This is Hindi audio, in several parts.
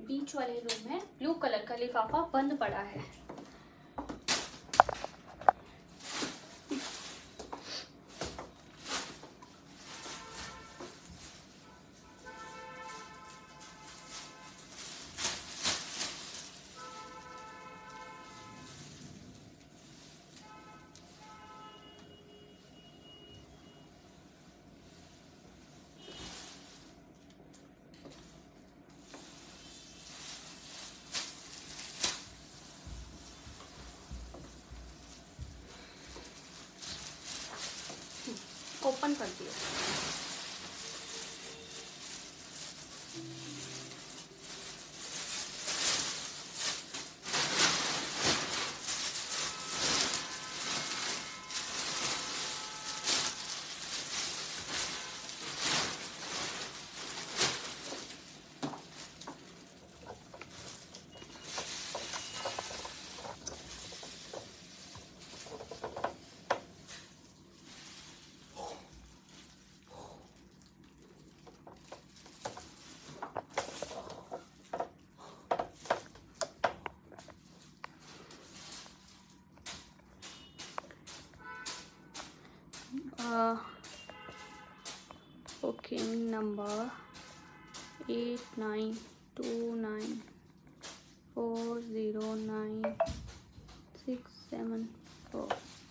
बीच वाले रूम में ब्लू कलर का लिफाफा बंद पड़ा है। ओपन कर दिया। Booking number 8929409674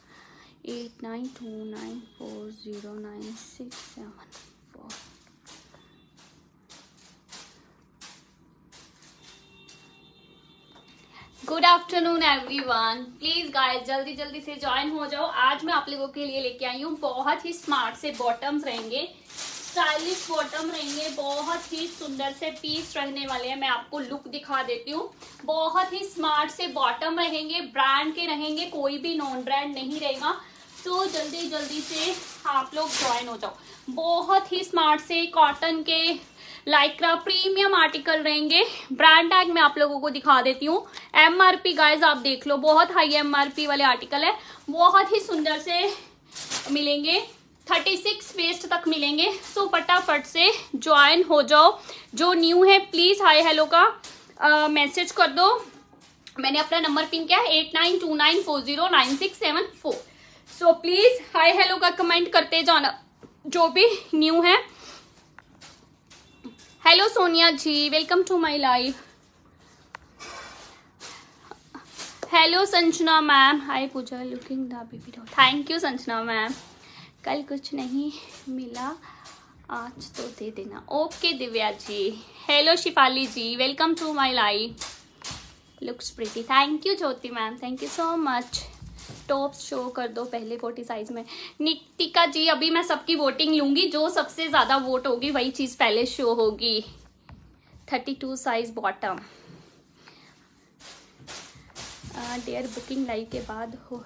8929409674। Good afternoon everyone. Please guys जल्दी जल्दी से ज्वाइन हो जाओ। आज मैं आप लोगों के लिए लेके आई हूँ बहुत ही स्मार्ट से बॉटम्स रहेंगे, स्टाइलिश बॉटम रहेंगे, बहुत ही सुंदर से पीस रहने वाले हैं। मैं आपको लुक दिखा देती हूँ। बहुत ही स्मार्ट से बॉटम रहेंगे, ब्रांड के रहेंगे, कोई भी नॉन ब्रांड नहीं रहेगा। तो जल्दी जल्दी से आप लोग ज्वाइन हो जाओ। बहुत ही स्मार्ट से कॉटन के लाइक्रा प्रीमियम आर्टिकल रहेंगे। ब्रांड टैग मैं आप लोगों को दिखा देती हूँ। एमआरपी गाइज आप देख लो, बहुत हाई एमआरपी वाले आर्टिकल है। बहुत ही सुंदर से मिलेंगे, 36 वेस्ट तक मिलेंगे। सो फटाफट से ज्वाइन हो जाओ। जो न्यू है प्लीज हाय हेलो का मैसेज कर दो। मैंने अपना नंबर पिन किया है 8929409674। सो प्लीज हाय हेलो का कमेंट करते जाना जो भी न्यू है। Hello Sonia ji, welcome to my live. Hello Sanjana ma'am, hi Pooja, looking the baby doll. Thank you Sanjana ma'am. कल कुछ नहीं मिला, आज तो दे देना। Okay Divya ji. Hello Shifali ji, welcome to my live. Looks pretty. Thank you Jyoti ma'am, thank you so much. Tops show कर दो पहले 40 साइज में। नितिका जी अभी मैं सबकी वोटिंग लूंगी, जो सबसे ज्यादा वोट होगी वही चीज पहले शो होगी। 32 size bottom. Their booking live के बाद हो,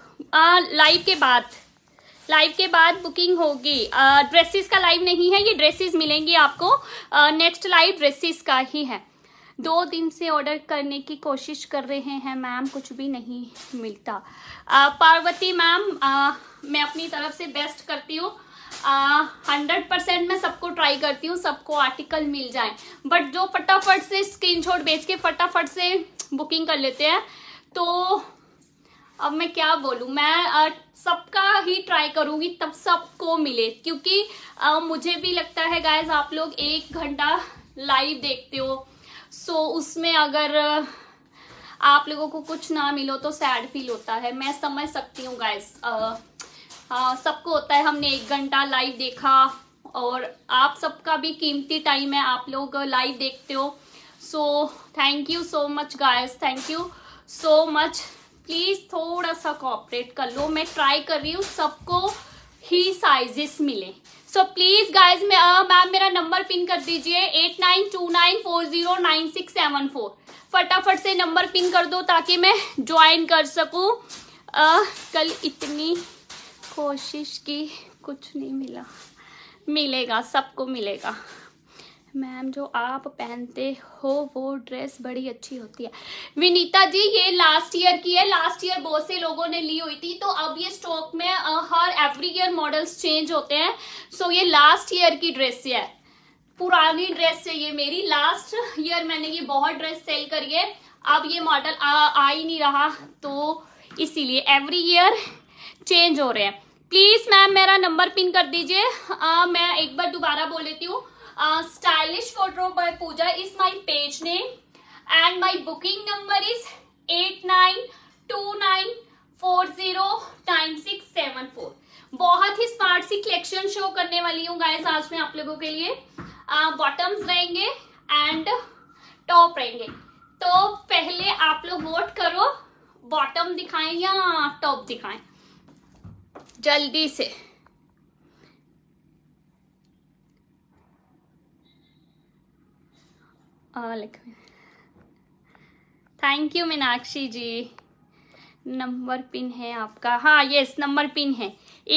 लाइव के बाद बुकिंग होगी। ड्रेसेस का लाइव नहीं है, ये ड्रेसेस मिलेंगी आपको। नेक्स्ट लाइव ड्रेसेस का ही है। 2 दिन से ऑर्डर करने की कोशिश कर रहे हैं मैम, कुछ भी नहीं मिलता। पार्वती मैम मैं अपनी तरफ से बेस्ट करती हूँ। 100% मैं सबको ट्राई करती हूँ, सबको आर्टिकल मिल जाए। बट जो फटाफट से स्क्रीनशॉट भेज के फटाफट से बुकिंग कर लेते हैं, तो अब मैं क्या बोलूँ। मैं सबका ही ट्राई करूँगी तब सबको मिले, क्योंकि मुझे भी लगता है गाइज आप लोग 1 घंटा लाइव देखते हो। सो उसमें अगर आप लोगों को कुछ ना मिलो तो सैड फील होता है। मैं समझ सकती हूँ गाइस, सबको होता है। हमने 1 घंटा लाइव देखा और आप सबका भी कीमती टाइम है, आप लोग लाइव देखते हो। So thank you so much guys, thank you so much. Please थोड़ा सा कोऑपरेट कर लो, मैं ट्राई कर रही हूँ सबको ही साइजेस मिले। सो प्लीज गाइज मैम मेरा नंबर पिन कर दीजिए 8929409674। फटाफट से नंबर पिन कर दो ताकि मैं ज्वाइन कर सकूं। कल इतनी कोशिश की, कुछ नहीं मिला। मिलेगा, सबको मिलेगा। मैम जो आप पहनते हो वो ड्रेस बड़ी अच्छी होती है। विनीता जी ये लास्ट ईयर की है, लास्ट ईयर बहुत से लोगों ने ली हुई थी, तो अब ये स्टॉक में हर एवरी ईयर मॉडल्स चेंज होते हैं। सो ये लास्ट ईयर की ड्रेस है। पुरानी ड्रेस चाहिए मेरी। लास्ट ईयर मैंने ये बहुत ड्रेस सेल करी है, अब ये मॉडल आ ही नहीं रहा, तो इसीलिए एवरी ईयर चेंज हो रहे हैं। प्लीज मैम मेरा नंबर पिन कर दीजिए। मैं एक बार दोबारा बोल लेती हूँ। Stylish wardrobe by Pooja is my page name and my booking number is 8929409674। बहुत ही स्मार्ट सी कलेक्शन शो करने वाली हूँ गाइस आज मैं आप लोगों के लिए। बॉटम्स रहेंगे एंड टॉप रहेंगे, तो पहले आप लोग वोट करो, बॉटम दिखाएं या टॉप दिखाएं जल्दी से। Thank you Meenakshi ji. Number pin है आपका? हाँ यस नंबर पिन है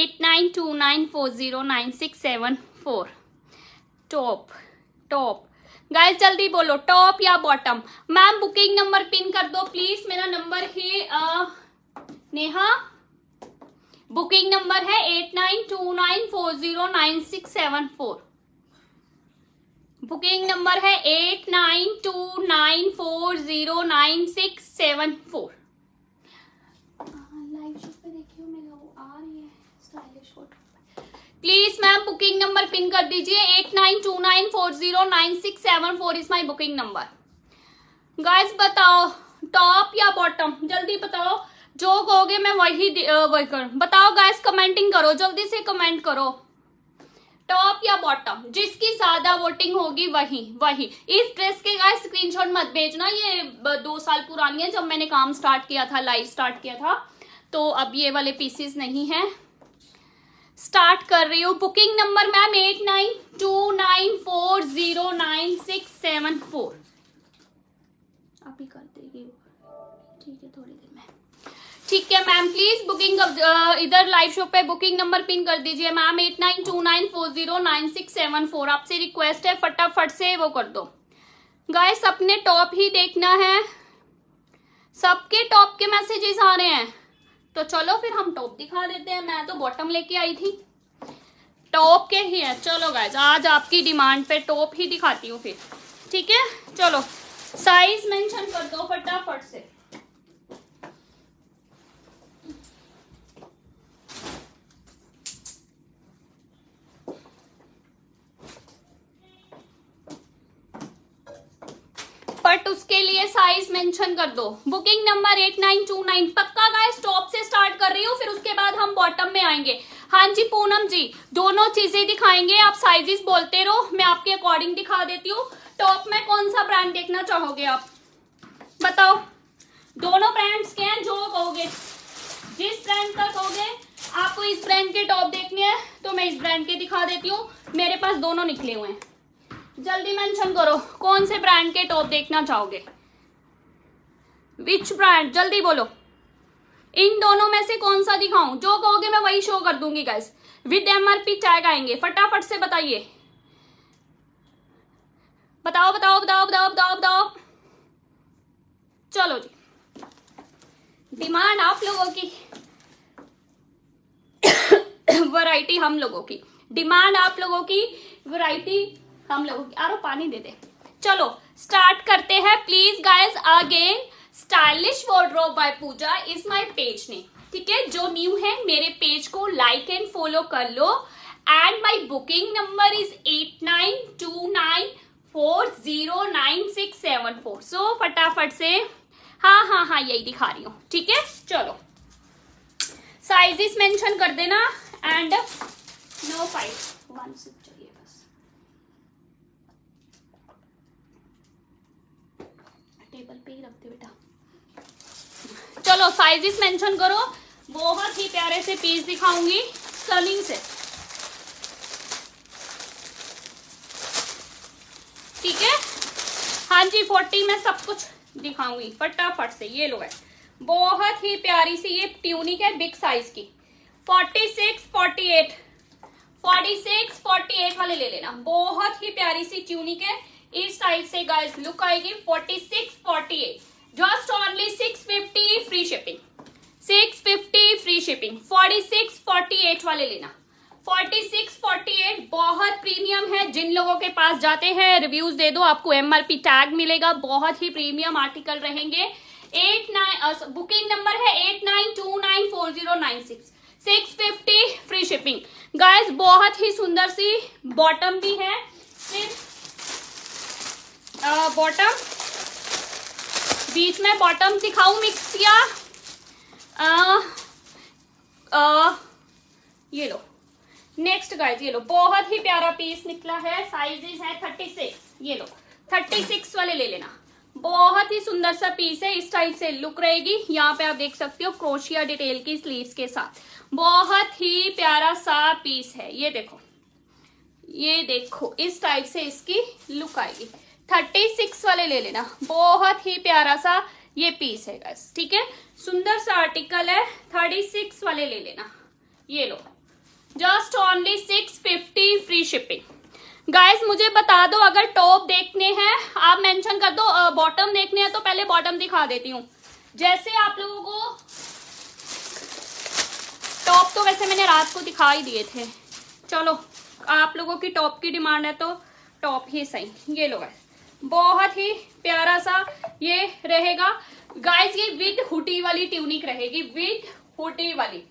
8929409674। टॉप टॉप गाइस जल्दी बोलो, टॉप या bottom. Ma'am booking number pin कर दो प्लीज। मेरा नंबर है नेहा, बुकिंग नंबर है 8929409674। बुकिंग नंबर है 8929409674। लाइव शो पे देखियो मेरा वो आ रही है stylish photo. Please ma'am booking number pin कर दीजिए 8929409674 is my booking number. Guys बताओ टॉप या बॉटम, जल्दी बताओ। जो कहोगे मैं वही करूँ। बताओ गाइस, कमेंटिंग करो, जल्दी से कमेंट करो, टॉप या बॉटम। जिसकी ज्यादा वोटिंग होगी वही। इस ड्रेस के गाइस स्क्रीनशॉट मत भेजना, ये 2 साल पुरानी है जब मैंने काम स्टार्ट किया था, लाइव स्टार्ट किया था, तो अब ये वाले पीसेस नहीं है। स्टार्ट कर रही हूँ। Booking number ma'am 8929409674। अभी कर देगी, ठीक है थोड़ी देर में। ठीक है मैम प्लीज बुकिंग इधर लाइव शो पे बुकिंग नंबर पिन कर दीजिए मैम 8929409674। आपसे रिक्वेस्ट है फटाफट से वो कर दो। गाइस अपने टॉप ही देखना है, सबके टॉप के मैसेजेस आ रहे हैं, तो चलो फिर हम टॉप दिखा देते हैं। मैं तो बॉटम लेके आई थी, टॉप के ही है। चलो गाइस आज आपकी डिमांड पे टॉप ही दिखाती हूँ फिर, ठीक है। चलो साइज मेंशन कर दो फटाफट से। बट उसके लिए साइज मेंशन कर दो। Booking number 8929। पक्का गाइस टॉप से स्टार्ट कर रही हूँ, फिर उसके बाद हम बॉटम में आएंगे। हाँ जी पूनम जी, दोनों चीजें दिखाएंगे, आप साइजेस बोलते रहो, मैं आपके अकॉर्डिंग दिखा देती हूँ। टॉप में कौन सा ब्रांड देखना चाहोगे आप बताओ। दोनों ब्रांड्स के हैं, जो कहोगे, जिस ब्रांड का कहोगे। आपको इस ब्रांड के टॉप देखने हैं तो मैं इस ब्रांड के दिखा देती हूँ, मेरे पास दोनों निकले हुए हैं। जल्दी मेंशन करो कौन से ब्रांड के टॉप देखना चाहोगे, विच ब्रांड, जल्दी बोलो। इन दोनों में से कौन सा दिखाऊं, जो कहोगे मैं वही शो कर दूंगी गाइस। विद एमआरपी टैग आएंगे, फटाफट से बताइए। बताओ बताओ बताओ बताओ बताओ बताओ। चलो जी, डिमांड आप लोगों की, वैरायटी हम लोगों की। डिमांड आप लोगों की, वैरायटी हम लोगों की। आरो पानी दे दे। चलो स्टार्ट करते हैं please guys. Again stylish wardrobe by Pooja is my page name, ठीक है। जो न्यू है मेरे पेज को लाइक एंड फॉलो कर लो। And my booking number is 8929409674। So फटाफट से हाँ यही दिखा रही हूँ, ठीक है। चलो साइजेस मेंशन कर देना एंड नो 5 चाहिए बस। टेबल पे ही रखते बेटा। चलो साइजेस मेंशन करो। बहुत ही प्यारे से पीस दिखाऊंगी स्टर्लिंग से, ठीक है। हाँ जी 40 में सब कुछ दिखाऊंगी फटाफट से। ये लो है, बहुत ही प्यारी सी ये ट्यूनिक है बिग साइज की। 46 48 वाले ले लेना। बहुत ही प्यारी सी ट्यूनिक है, इस टाइप से गाइस लुक आएगी। 46 48 just only 650 free shipping. 650 free shipping. 46 48 वाले लेना। 46, 48 बहुत प्रीमियम है। जिन लोगों के पास जाते हैं रिव्यूज दे दो, आपको MRP टैग मिलेगा। बहुत ही प्रीमियम आर्टिकल रहेंगे। 89 बुकिंग नंबर है 89294096, 650 फ्री शिपिंग। गाइस बहुत ही सुंदर सी बॉटम भी है। फिर बॉटम बीच में बॉटम दिखाऊं मिक्स या ये लो नेक्स्ट गाइस, ये लो बहुत ही प्यारा पीस निकला है। साइजेस है 36, ये लो 36 वाले ले लेना। बहुत ही सुंदर सा पीस है। इस टाइप से लुक रहेगी। यहाँ पे आप देख सकते हो क्रोशिया डिटेल की स्लीव्स के साथ। बहुत ही प्यारा सा पीस है। ये देखो, ये देखो इस टाइप से इसकी लुक आएगी। 36 वाले ले लेना। बहुत ही प्यारा सा ये पीस है गाइस, ठीक है। सुंदर सा आर्टिकल है। 36 वाले ले लेना। ये लो just only 650 free shipping. Guys मुझे बता दो अगर टॉप देखने हैं, आप मेंशन कर दो। बॉटम देखने हैं तो पहले बॉटम दिखा देती हूँ। जैसे आप लोगों को टॉप तो वैसे मैंने रात को दिखा ही दिए थे। चलो आप लोगों की टॉप की डिमांड है तो टॉप ही सही। ये लो गाइस बहुत ही प्यारा सा ये रहेगा। गाइस ये विद हुडी वाली ट्यूनिक रहेगी, विद हुडी वाली।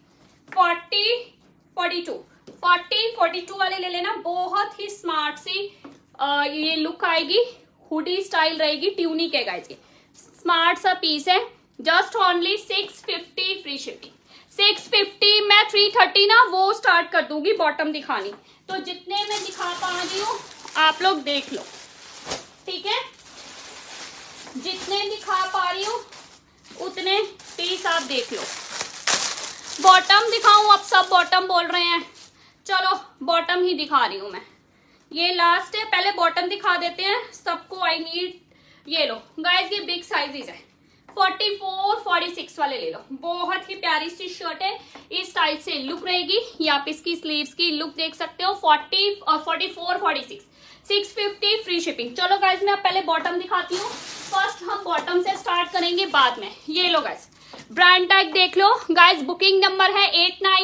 40-42 वाले ले लेना। बहुत ही स्मार्ट सी ये लुक आएगी। हुडी स्टाइल रहेगी, ट्यूनिक है गाइस। ये स्मार्ट सा पीस है। Just only 650 free shipping. 650 मैं 330 ना वो स्टार्ट कर दूंगी बॉटम दिखानी। तो जितने मैं दिखा पा रही हूँ आप लोग देख लो, ठीक है। जितने दिखा पा रही हूँ उतने पीस आप देख लो। बॉटम दिखाऊं? अब सब बॉटम बोल रहे हैं, चलो बॉटम ही दिखा रही हूं मैं। ये लास्ट है, पहले बॉटम दिखा देते हैं सबको। आई नीड ये लो गाइस, ये बिग साइजेस है। 44-46 वाले ले लो। बहुत ही प्यारी सी शर्ट है। इस टाइप से लुक रहेगी। ये आप इसकी स्लीव्स की लुक देख सकते हो। 40 और 44-46, 650 फ्री शिपिंग। चलो गाइस मैं पहले बॉटम दिखाती हूँ। फर्स्ट हम बॉटम से स्टार्ट करेंगे, बाद में ये लो गाइस ब्रांड टैग देख लो गाइस। बुकिंग नंबर है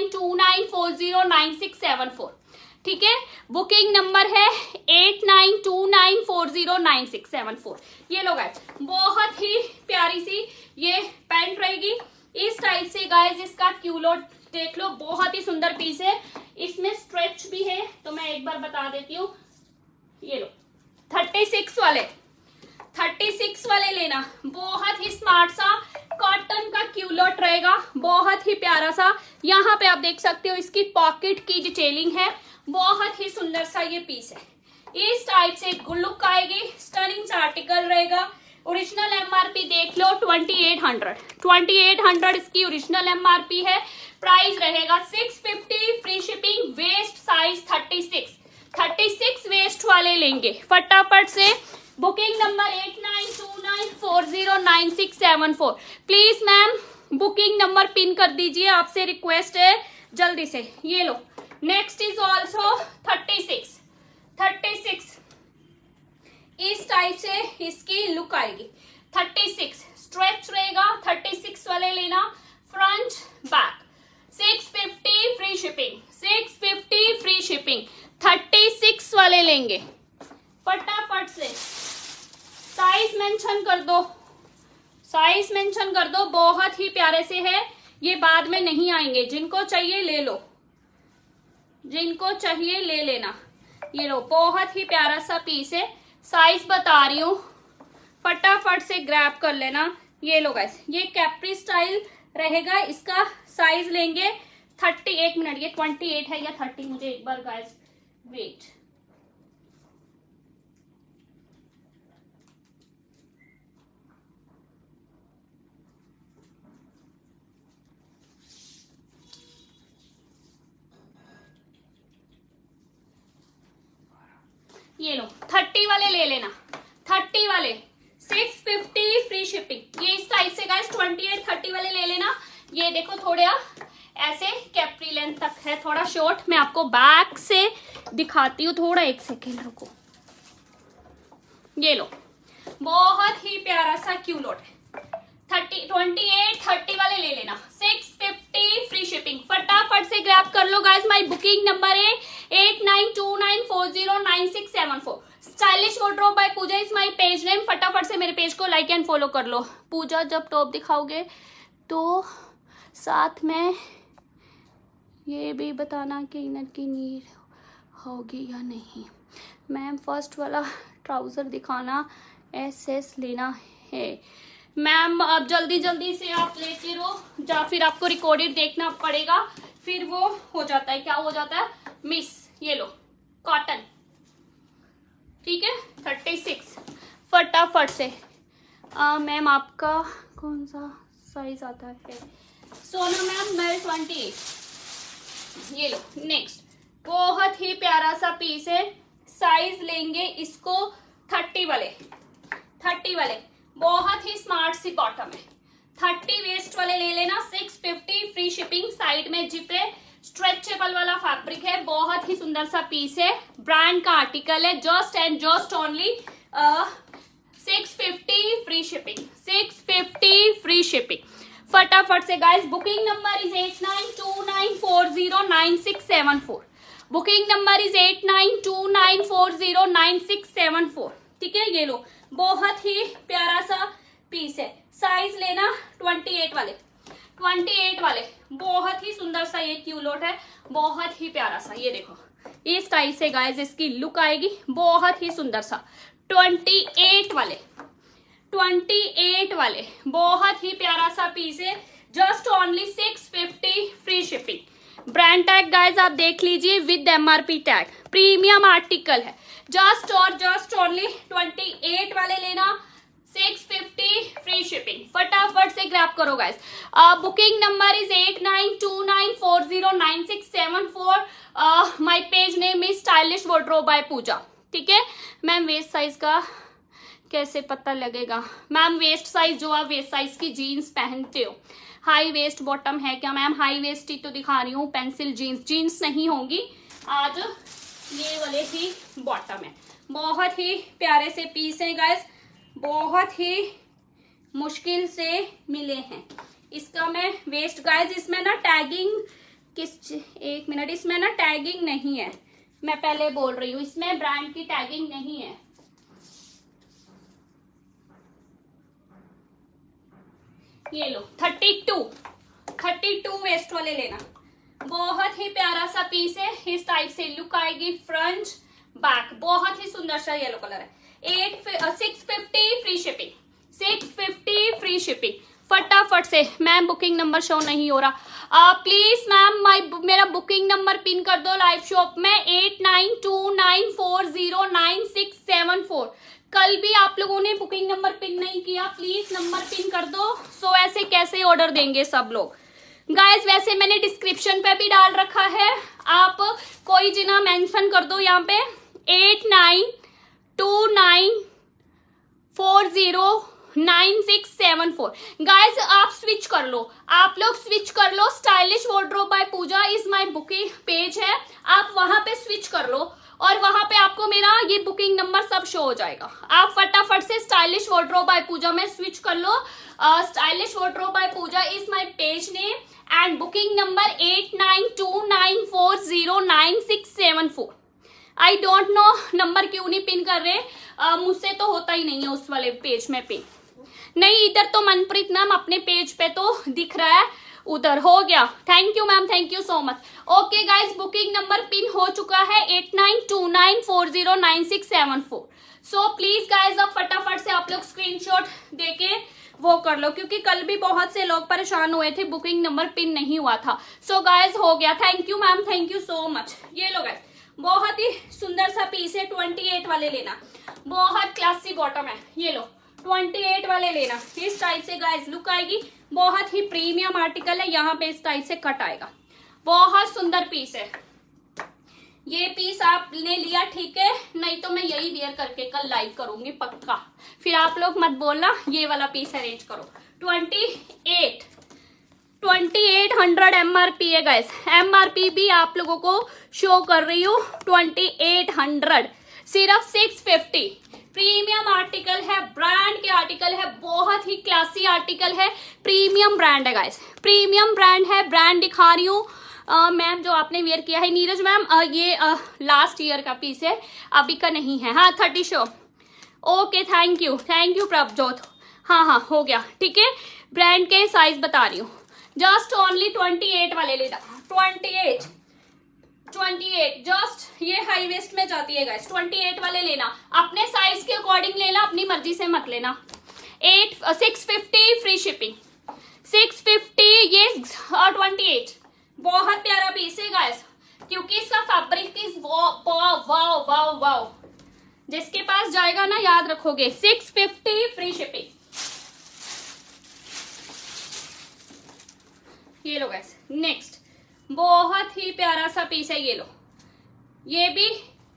8929409674, ठीक है। बुकिंग नंबर है 8929409674। ये लो गाइस बहुत ही प्यारी सी ये पैंट रहेगी। इस टाइप से गाइस इसका क्यूलोट देख लो। बहुत ही सुंदर पीस है। इसमें स्ट्रेच भी है तो मैं एक बार बता देती हूँ। ये लो 36 वाले लेना। बहुत ही स्मार्ट सा कॉटन का क्यूलोट रहेगा। बहुत ही प्यारा सा। यहाँ पे आप देख सकते हो इसकी पॉकेट की डिटेलिंग है। बहुत ही सुंदर सा ये पीस है। इस टाइप से लुक आएगी। स्टनिंग सा आर्टिकल रहेगा। ओरिजिनल MRP देख लो 2800 इसकी ओरिजिनल MRP है। प्राइस रहेगा 650 free shipping. Waist size 36 waist वाले लेंगे फटाफट से। Booking number 8929409674। Please ma'am booking number pin कर दीजिए, आपसे रिक्वेस्ट है जल्दी से। ये लो नेक्स्ट इज ऑल्सो 36 इस टाइप से इसकी लुक आएगी। 36 स्ट्रेच रहेगा। 36 वाले लेना। Front back 650 free shipping. 650 free shipping. 36 वाले लेंगे फटाफट से। साइज मेंशन कर दो, साइज मेंशन कर दो। बहुत ही प्यारे से है ये, बाद में नहीं आएंगे। जिनको चाहिए ले लो, जिनको चाहिए ले लेना। ये लो बहुत ही प्यारा सा पीस है। साइज बता रही हूँ फटाफट से ग्रैब कर लेना। ये लो गाइस ये कैप्री स्टाइल रहेगा। इसका साइज लेंगे 30। एक मिनट, ये 28 है या 30? मुझे एक बार गाइस वेट। ये लो 30 वाले ले लेना। 30 वाले 650 फ्री शिपिंग। ये इस टाइप से गाइस 28-30 वाले ले लेना। ये देखो थोड़ा ऐसे कैप्री लेंथ तक है, थोड़ा शॉर्ट। मैं आपको बैक से दिखाती हूँ, थोड़ा एक सेकेंड रुको। ये लो बहुत ही प्यारा सा क्यूलोट है। 28-30 वाले ले लेना। 650 फ्री शिपिंग। फटाफट से ग्रैब कर लो गाइस। माय बुकिंग नंबर है 8929409674। Stylish wardrobe by Pooja is my page name. फटाफट से मेरे पेज को लाइक एंड फॉलो कर लो। पूजा जब टॉप दिखाओगे तो साथ में ये भी बताना कि इनर की नीड होगी या नहीं। मैम फर्स्ट वाला ट्राउजर दिखाना, एसएस लेना है। मैम अब जल्दी जल्दी से आप लेते रहो, या फिर आपको रिकॉर्डेड देखना पड़ेगा, फिर वो हो जाता है, क्या हो जाता है मिस। ये लो कॉटन, ठीक है 36। फटाफट से मैम आपका कौन सा साइज आता है? सोना मैम मेरे 28। ये लो नेक्स्ट, बहुत ही प्यारा सा पीस है। साइज लेंगे इसको 30 वाले, 30 वाले बहुत ही स्मार्ट सी बॉटम है। 30 वेस्ट वाले ले लेना, 650 फ्री शिपिंग। साइड में जिप है, स्ट्रेचेबल वाला फैब्रिक है, बहुत ही सुंदर सा पीस है। ब्रांड का आर्टिकल है, just and just only 650 free shipping, 650 free shipping. फटाफट से guys, booking number is 8929409674। Booking number is 8929409674। ठीक है, ये लो बहुत ही प्यारा सा पीस है। साइज लेना 28 वाले, 28 वाले बहुत ही सुंदर सा ये क्यूलोट है, बहुत ही प्यारा सा। ये देखो इस टाइप से गाइस इसकी लुक आएगी, बहुत ही सुंदर सा। 28 वाले, 28 वाले बहुत ही प्यारा सा पीस है, just only 650 free shipping. Brand tag guys आप देख लीजिए with MRP tag, premium article है। जस्ट और जस्ट ओनली 28 वाले लेना, 650 फ्री शिपिंग। फटाफट से ग्रैब करो guys. Booking number is 8929409674। My page name is stylish wardrobe by Pooja. ठीक है मैम, वेस्ट साइज का कैसे पता लगेगा? मैम वेस्ट साइज, जो आप वेस्ट साइज की जीन्स पहनते हो, हाई वेस्ट बॉटम है क्या? मैम हाई वेस्ट ही तो दिखा रही हूँ, पेंसिल जीन्स, जीन्स नहीं होंगी आज, ये वाले ही बॉटम है। बहुत ही प्यारे से पीस हैं गाइस, बहुत ही मुश्किल से मिले हैं। इसका मैं वेस्ट गाइस, इसमें ना टैगिंग एक मिनट, इसमें ना टैगिंग नहीं है, मैं पहले बोल रही हूँ, इसमें ब्रांड की टैगिंग नहीं है। ये लो 32 वेस्ट वाले लेना, बहुत ही प्यारा सा पीस है। इस टाइप से लुक आएगी, फ्रंट बैक, बहुत ही सुंदर सा येलो कलर है। 650 फ्री शिपिंग, 650 फ्री शिपिंग। फटाफट से मैम बुकिंग नंबर शो नहीं हो रहा, प्लीज मैम मेरा बुकिंग नंबर पिन कर दो लाइव शॉप में 8929409674। कल भी आप लोगों ने बुकिंग नंबर पिन नहीं किया, प्लीज नंबर पिन कर दो। सो ऐसे कैसे ऑर्डर देंगे सब लोग गाइस? वैसे मैंने डिस्क्रिप्शन पे भी डाल रखा है, आप कोई जिना मेंशन कर दो यहाँ पे 8929409674। गाइस आप स्विच कर लो, आप लोग स्विच कर लो। Stylish wardrobe by Pooja is my booking page है, आप वहां पे स्विच कर लो और वहां पे आपको मेरा ये बुकिंग नंबर सब शो हो जाएगा। आप फटाफट से स्टाइलिश वार्डरोब बाय पूजा में स्विच कर लो। Stylish wardrobe by Pooja is my page name and booking number 8929409674। I don't know number क्यों नहीं पिन कर रहे, मुझसे तो होता ही नहीं है उस वाले पेज में पिन। नहीं इधर तो मनप्रीत मैम अपने पेज पे तो दिख रहा है, उधर हो गया। Thank you ma'am, thank you so much. Okay guys, booking number pin हो चुका है 8929409674। सो प्लीज गाइज अब फटाफट से आप लोग स्क्रीनशॉट देके वो कर लो, क्योंकि कल भी बहुत से लोग परेशान हुए थे, बुकिंग नंबर पिन नहीं हुआ था। सो गाइज हो गया, thank you ma'am, thank you so much. ये लो गाइज बहुत ही सुंदर सा पीस है, 28 वाले लेना, बहुत क्लासी बॉटम है। ये लो 28 वाले लेना, इस टाइप से गाइज लुक आएगी, बहुत ही प्रीमियम आर्टिकल है। यहाँ पे इस टाइप से कट आएगा, बहुत सुंदर पीस है। ये पीस आपने लिया ठीक है, नहीं तो मैं यही वेयर करके कल लाइव करूंगी पक्का, फिर आप लोग मत बोलना ये वाला पीस अरेंज करो। 2800 एमआरपी है गाइस, एमआरपी भी आप लोगों को शो कर रही हूँ 2800, सिर्फ 650। प्रीमियम आर्टिकल है, ब्रांड के आर्टिकल आर्टिकल है, बहुत ही क्लासी आर्टिकल है, प्रीमियम ब्रांड है गाइस, प्रीमियम ब्रांड है। ब्रांड दिखा रही हूँ मैम जो आपने वेयर किया है नीरज मैम, ये लास्ट ईयर का पीस है, अभी का नहीं है। हाँ 30 show, okay thank you Prabhjot. हाँ हाँ हो गया, ठीक है। ब्रांड के साइज बता रही हूँ, जस्ट ओनली 28 वाले लेना, 28 जस्ट, ये हाई वेस्ट में जाती है गाइस, 28 वाले लेना, अपने साइज के अकॉर्डिंग लेना, अपनी मर्जी से मत लेना। 650 फ्री शिपिंग, 650 ये 28, बहुत प्यारा पीस है गाइस, क्योंकि इसका फैब्रिक इज वाव वाव वाव, जिसके पास जाएगा ना याद रखोगे। 650 फ्री शिपिंग। ये लो गाइस, नेक्स्ट बहुत ही प्यारा सा पीस है, ये लो, ये भी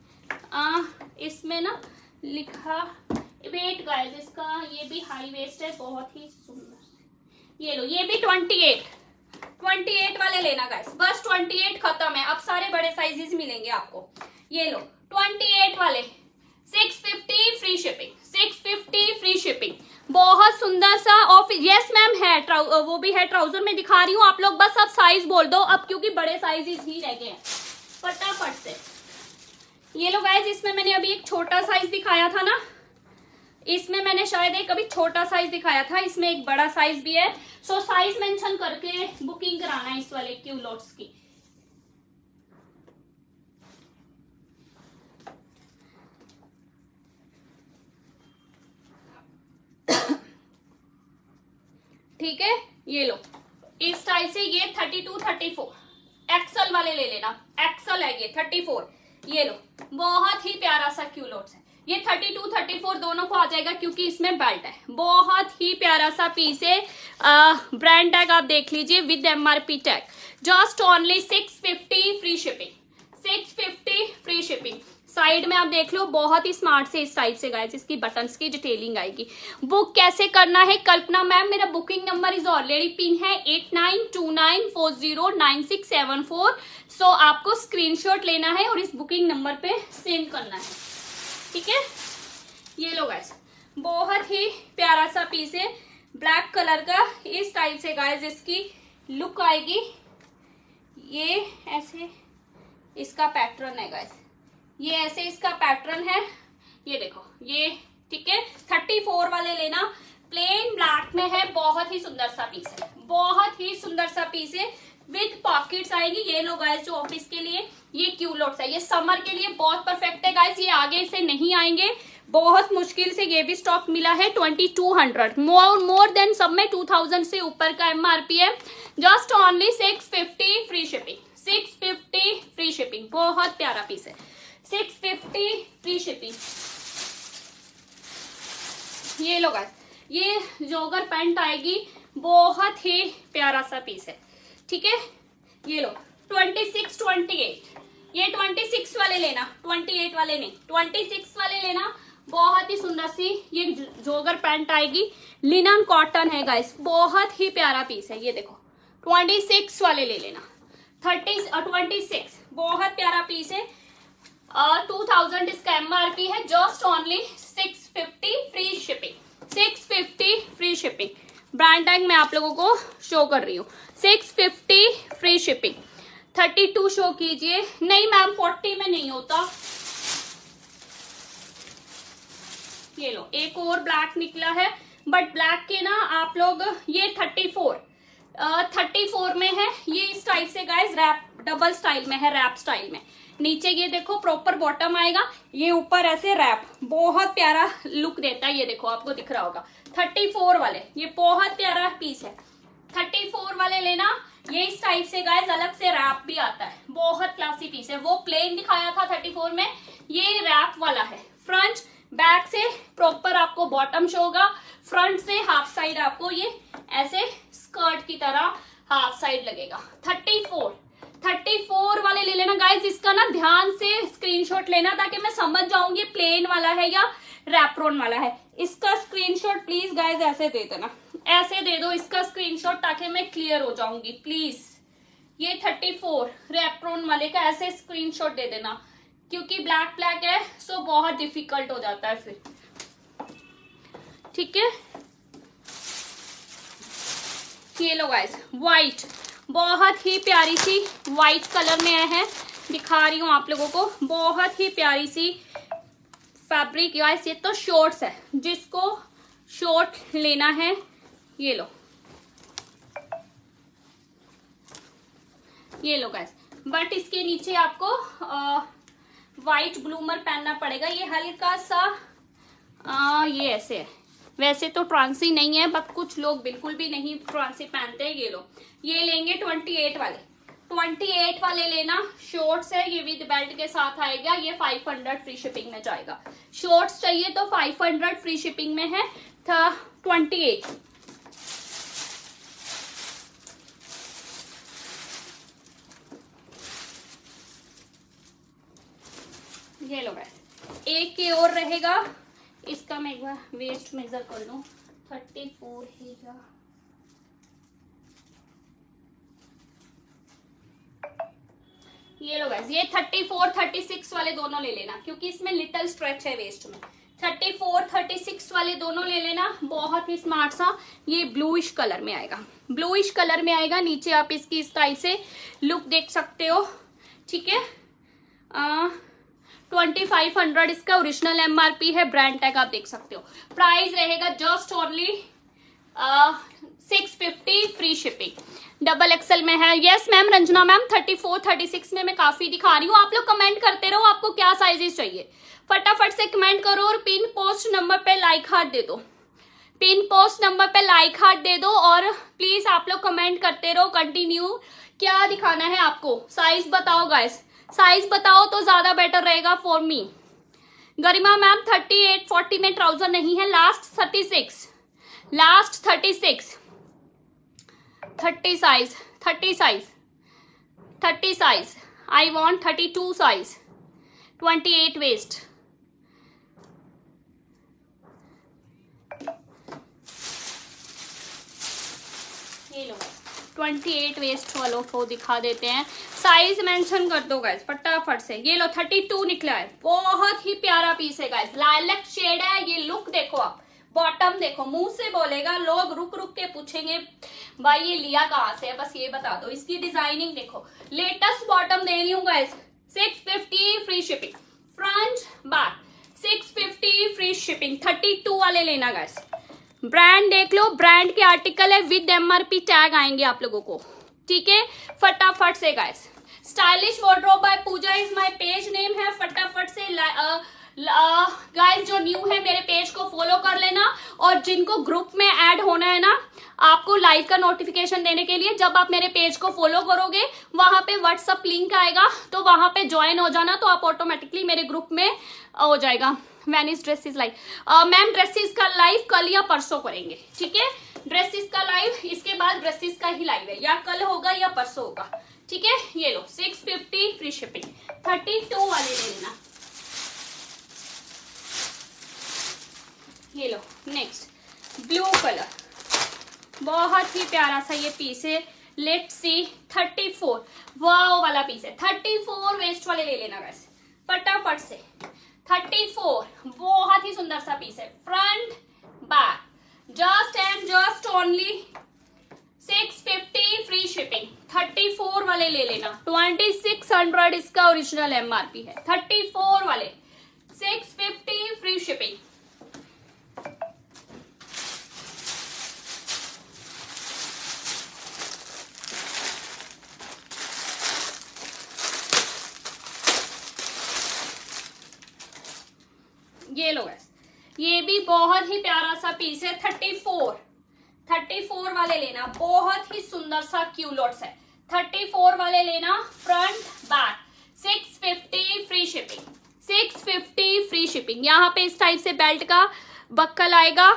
इसमें ना लिखा वेट गाइस इसका, ये भी हाई वेस्ट है, बहुत ही सुंदर। ये लो, ये भी 28 वाले लेना गाइस, बस 28 खत्म है, अब सारे बड़े साइजेस मिलेंगे आपको। ये लो 28 वाले, 650 फ्री शिपिंग, 650 फ्री शिपिंग, बहुत सुंदर सा ऑफिस। यस मैम है, वो भी है, ट्राउजर में दिखा रही हूँ, आप लोग बस अब साइज बोल दो अब, क्योंकि बड़े साइजेस ही रह गए हैं फटाफट से। ये लो गाइस, इसमें मैंने अभी एक छोटा साइज दिखाया था ना, इसमें मैंने शायद एक अभी छोटा साइज दिखाया था, इसमें एक बड़ा साइज भी है, सो साइज मेंशन करके बुकिंग कराना है इस वाले क्यू लॉट्स की। ठीक है, ये लो इस टाइप से, ये 32 34 एक्सल वाले ले लेना, एक्सल है ये 34। ये लो बहुत ही प्यारा सा क्यूलोट्स है, ये 32 34 दोनों को आ जाएगा, क्योंकि इसमें बेल्ट है, बहुत ही प्यारा सा पीस है। ब्रांड टैग आप देख लीजिए with MRP tag, just only 650 free shipping, 650 free shipping. Side में आप देख लो, बहुत ही स्मार्ट से इस टाइप से गाइस इसकी बटन्स की डिटेलिंग आएगी। बुक कैसे करना है कल्पना मैम, मेरा booking number is already pin है 8929409674। सो आपको स्क्रीनशॉट लेना है और इस बुकिंग नंबर पे सेंड करना है, ठीक है। ये लो गाइस, बहुत ही प्यारा सा पीस है, ब्लैक कलर का, इस टाइप से गाइस इसकी लुक आएगी। ये ऐसे इसका पैटर्न है गाइस, ये ऐसे इसका पैटर्न है, ये देखो ये, ठीक है। 34 वाले लेना, प्लेन ब्लैक में है, बहुत ही सुंदर सा पीस है, बहुत ही सुंदर सा पीस है, विद पॉकेट्स आएगी। ये लो गाइस जो ऑफिस के लिए ये क्यूलोट्स है, ये समर के लिए बहुत परफेक्ट है गाइस, ये आगे से नहीं आएंगे, बहुत मुश्किल से ये भी स्टॉक मिला है। 2200 मोर देन सब में 2000 से ऊपर का एमआरपी है, just only 650 free shipping, 650 free shipping, बहुत प्यारा पीस है, 650 फ्री शिपिंग। ये लो गाइस, ये जॉगर पैंट आएगी, बहुत ही प्यारा सा पीस है, ठीक है। ये लो 26 28, ये 26 वाले लेना, 28 वाले नहीं, 26 वाले लेना, बहुत ही सुंदर सी ये जॉगर पैंट आएगी, लिनन कॉटन है गाइस, बहुत ही प्यारा पीस है। ये देखो 26 वाले ले लेना, 26 बहुत प्यारा पीस है, 2000 इसका एमआरपी है, just only 650 free shipping, 650 free shipping. Brand tag मैं आप लोगों को शो कर रही हूँ, 650 फ्री शिपिंग। 32 शो कीजिए, नहीं मैम 40 में नहीं होता। ये लो एक और ब्लैक निकला है, बट ब्लैक के ना आप लोग, ये 34 में है, ये इस टाइप से गाइस रैप डबल स्टाइल में है, रैप स्टाइल में, नीचे ये देखो प्रॉपर बॉटम आएगा, ये ऊपर ऐसे रैप, बहुत प्यारा लुक देता है। ये देखो आपको दिख रहा होगा 34 वाले, ये बहुत प्यारा पीस है, 34 वाले लेना। ये इस टाइप से गाइस अलग से रैप भी आता है, बहुत क्लासी पीस है, वो प्लेन दिखाया था 34 में, ये रैप वाला है। फ्रंट बैक से प्रॉपर आपको बॉटम शो होगा, फ्रंट से हाफ साइड आपको ये ऐसे स्कर्ट की तरह हाफ साइड लगेगा। 34 वाले ले लेना गाइस, इसका ना ध्यान से स्क्रीनशॉट लेना ताकि मैं समझ जाऊंगी प्लेन वाला है या रैपरोन वाला है। इसका स्क्रीनशॉट प्लीज गाइस ऐसे दे देना, ऐसे दे दो इसका स्क्रीनशॉट ताकि मैं क्लियर हो जाऊंगी प्लीज। ये 34 रैपरोन वाले का ऐसे स्क्रीनशॉट दे देना, क्योंकि ब्लैक है सो बहुत डिफिकल्ट हो जाता है फिर, ठीक है। ये लो गाइस, वाइट, बहुत ही प्यारी सी वाइट कलर में है, दिखा रही हूँ आप लोगों को, बहुत ही प्यारी सी फैब्रिक गाइस। ये तो शॉर्ट्स है, जिसको शॉर्ट लेना है ये लो, ये लो गाइस। बट इसके नीचे आपको वाइट ब्लूमर पहनना पड़ेगा। ये हल्का सा ये ऐसे है, वैसे तो ट्रांसी नहीं है, बट कुछ लोग बिल्कुल भी नहीं ट्रांसी पहनते हैं। ये लो, ये लेंगे 28 वाले, 28 वाले लेना। शॉर्ट्स है, ये विद बेल्ट के साथ आएगा। ये 500 फ्री शिपिंग में जाएगा। शॉर्ट्स चाहिए तो 500 फ्री शिपिंग में है। था 28, ये लो गाइस। एक के और रहेगा, इसका मैं एक बार वेस्ट मेजर कर लूं, 34 है क्या? ये लो गाइस, ये 34 36 वाले दोनों ले लेना, क्योंकि इसमें लिटिल स्ट्रेच है वेस्ट में। 34 36 वाले दोनों ले लेना। बहुत ही स्मार्ट सा ये ब्लूइश कलर में आएगा, ब्लूइश कलर में आएगा। नीचे आप इसकी इस टाइप से लुक देख सकते हो, ठीक है। 2500 इसका ओरिजिनल MRP है, ब्रांड टैग आप देख सकते हो। प्राइस रहेगा just only 650 free shipping. Double XL में है। यस मैम, रंजना मैम, 34 36 में मैं काफी दिखा रही हूँ। आप लोग कमेंट करते रहो आपको क्या साइजेस चाहिए, फटाफट से कमेंट करो और पिन पोस्ट नंबर पे लाइक हार्ट दे दो, पिन पोस्ट नंबर पे लाइक हार्ट दे दो। और प्लीज आप लोग कमेंट करते रहो कंटिन्यू, क्या दिखाना है आपको। साइज बताओ गाइस, साइज बताओ तो ज्यादा बेटर रहेगा फॉर मी। गरिमा मैम 38 40 में ट्राउजर नहीं है, last 36, last 36 30 size, 30 size, 30 size, I want 32 size, 28 waist. ये लो 28 वेस्ट वालों को दिखा देते हैं। साइज मेंशन कर दो गाइस फटाफट से। ये लो 32 निकला है, बहुत ही प्यारा पीस है गाइस, लाइलैक शेड है। ये लुक देखो आप, बॉटम देखो, मुंह से बोलेगा, लोग रुक रुक के पूछेंगे भाई ये लिया कहाँ से है, बस ये बता दो। इसकी डिजाइनिंग देखो, लेटेस्ट बॉटम दे रही हूँ guys, 650 free shipping, front back 650 free shipping. 32 वाले लेना गाइस। ब्रांड देख लो, ब्रांड के आर्टिकल है, विद MRP टैग आएंगे आप लोगों को, ठीक है। फटाफट से guys, stylish wardrobe by Pooja is my page name है। फटाफट से गाइस जो न्यू है मेरे पेज को फॉलो कर लेना, और जिनको ग्रुप में ऐड होना है ना, आपको लाइव का नोटिफिकेशन देने के लिए जब आप मेरे पेज को फॉलो करोगे वहां पे व्हाट्सएप लिंक आएगा, तो वहां पे ज्वाइन हो जाना, तो आप ऑटोमेटिकली मेरे ग्रुप में हो जाएगा। Venice dresses live ma'am, dresses का लाइव कल या परसों करेंगे, ठीक है। ड्रेसेस का लाइव इसके बाद ड्रेसेस का ही लाइव है, या कल होगा या परसों होगा, ठीक है। ये लो 650 फ्री शिपिंग, 32 वाले ले लेना। ये लो नेक्स्ट ब्लू कलर, बहुत ही प्यारा सा ये पीस है। लेट्स सी 34 वाओ वाला पीस है, 34 वेस्ट वाले ले लेना गाइस फटाफट से। 34 बहुत ही सुंदर सा पीस है, front back just and just only 650 free shipping. 34 वाले ले लेना, 2600 इसका ओरिजिनल MRP है। 34 वाले 650 फ्री शिपिंग। ये लो गाइस, ये भी बहुत ही प्यारा सा पीस है। 34 वाले लेना, बहुत ही सुंदर सा क्यूलोट्स है। 34 वाले लेना, front back 650 free shipping, 650 free shipping. यहाँ पे इस टाइप से बेल्ट का बक्कल आएगा,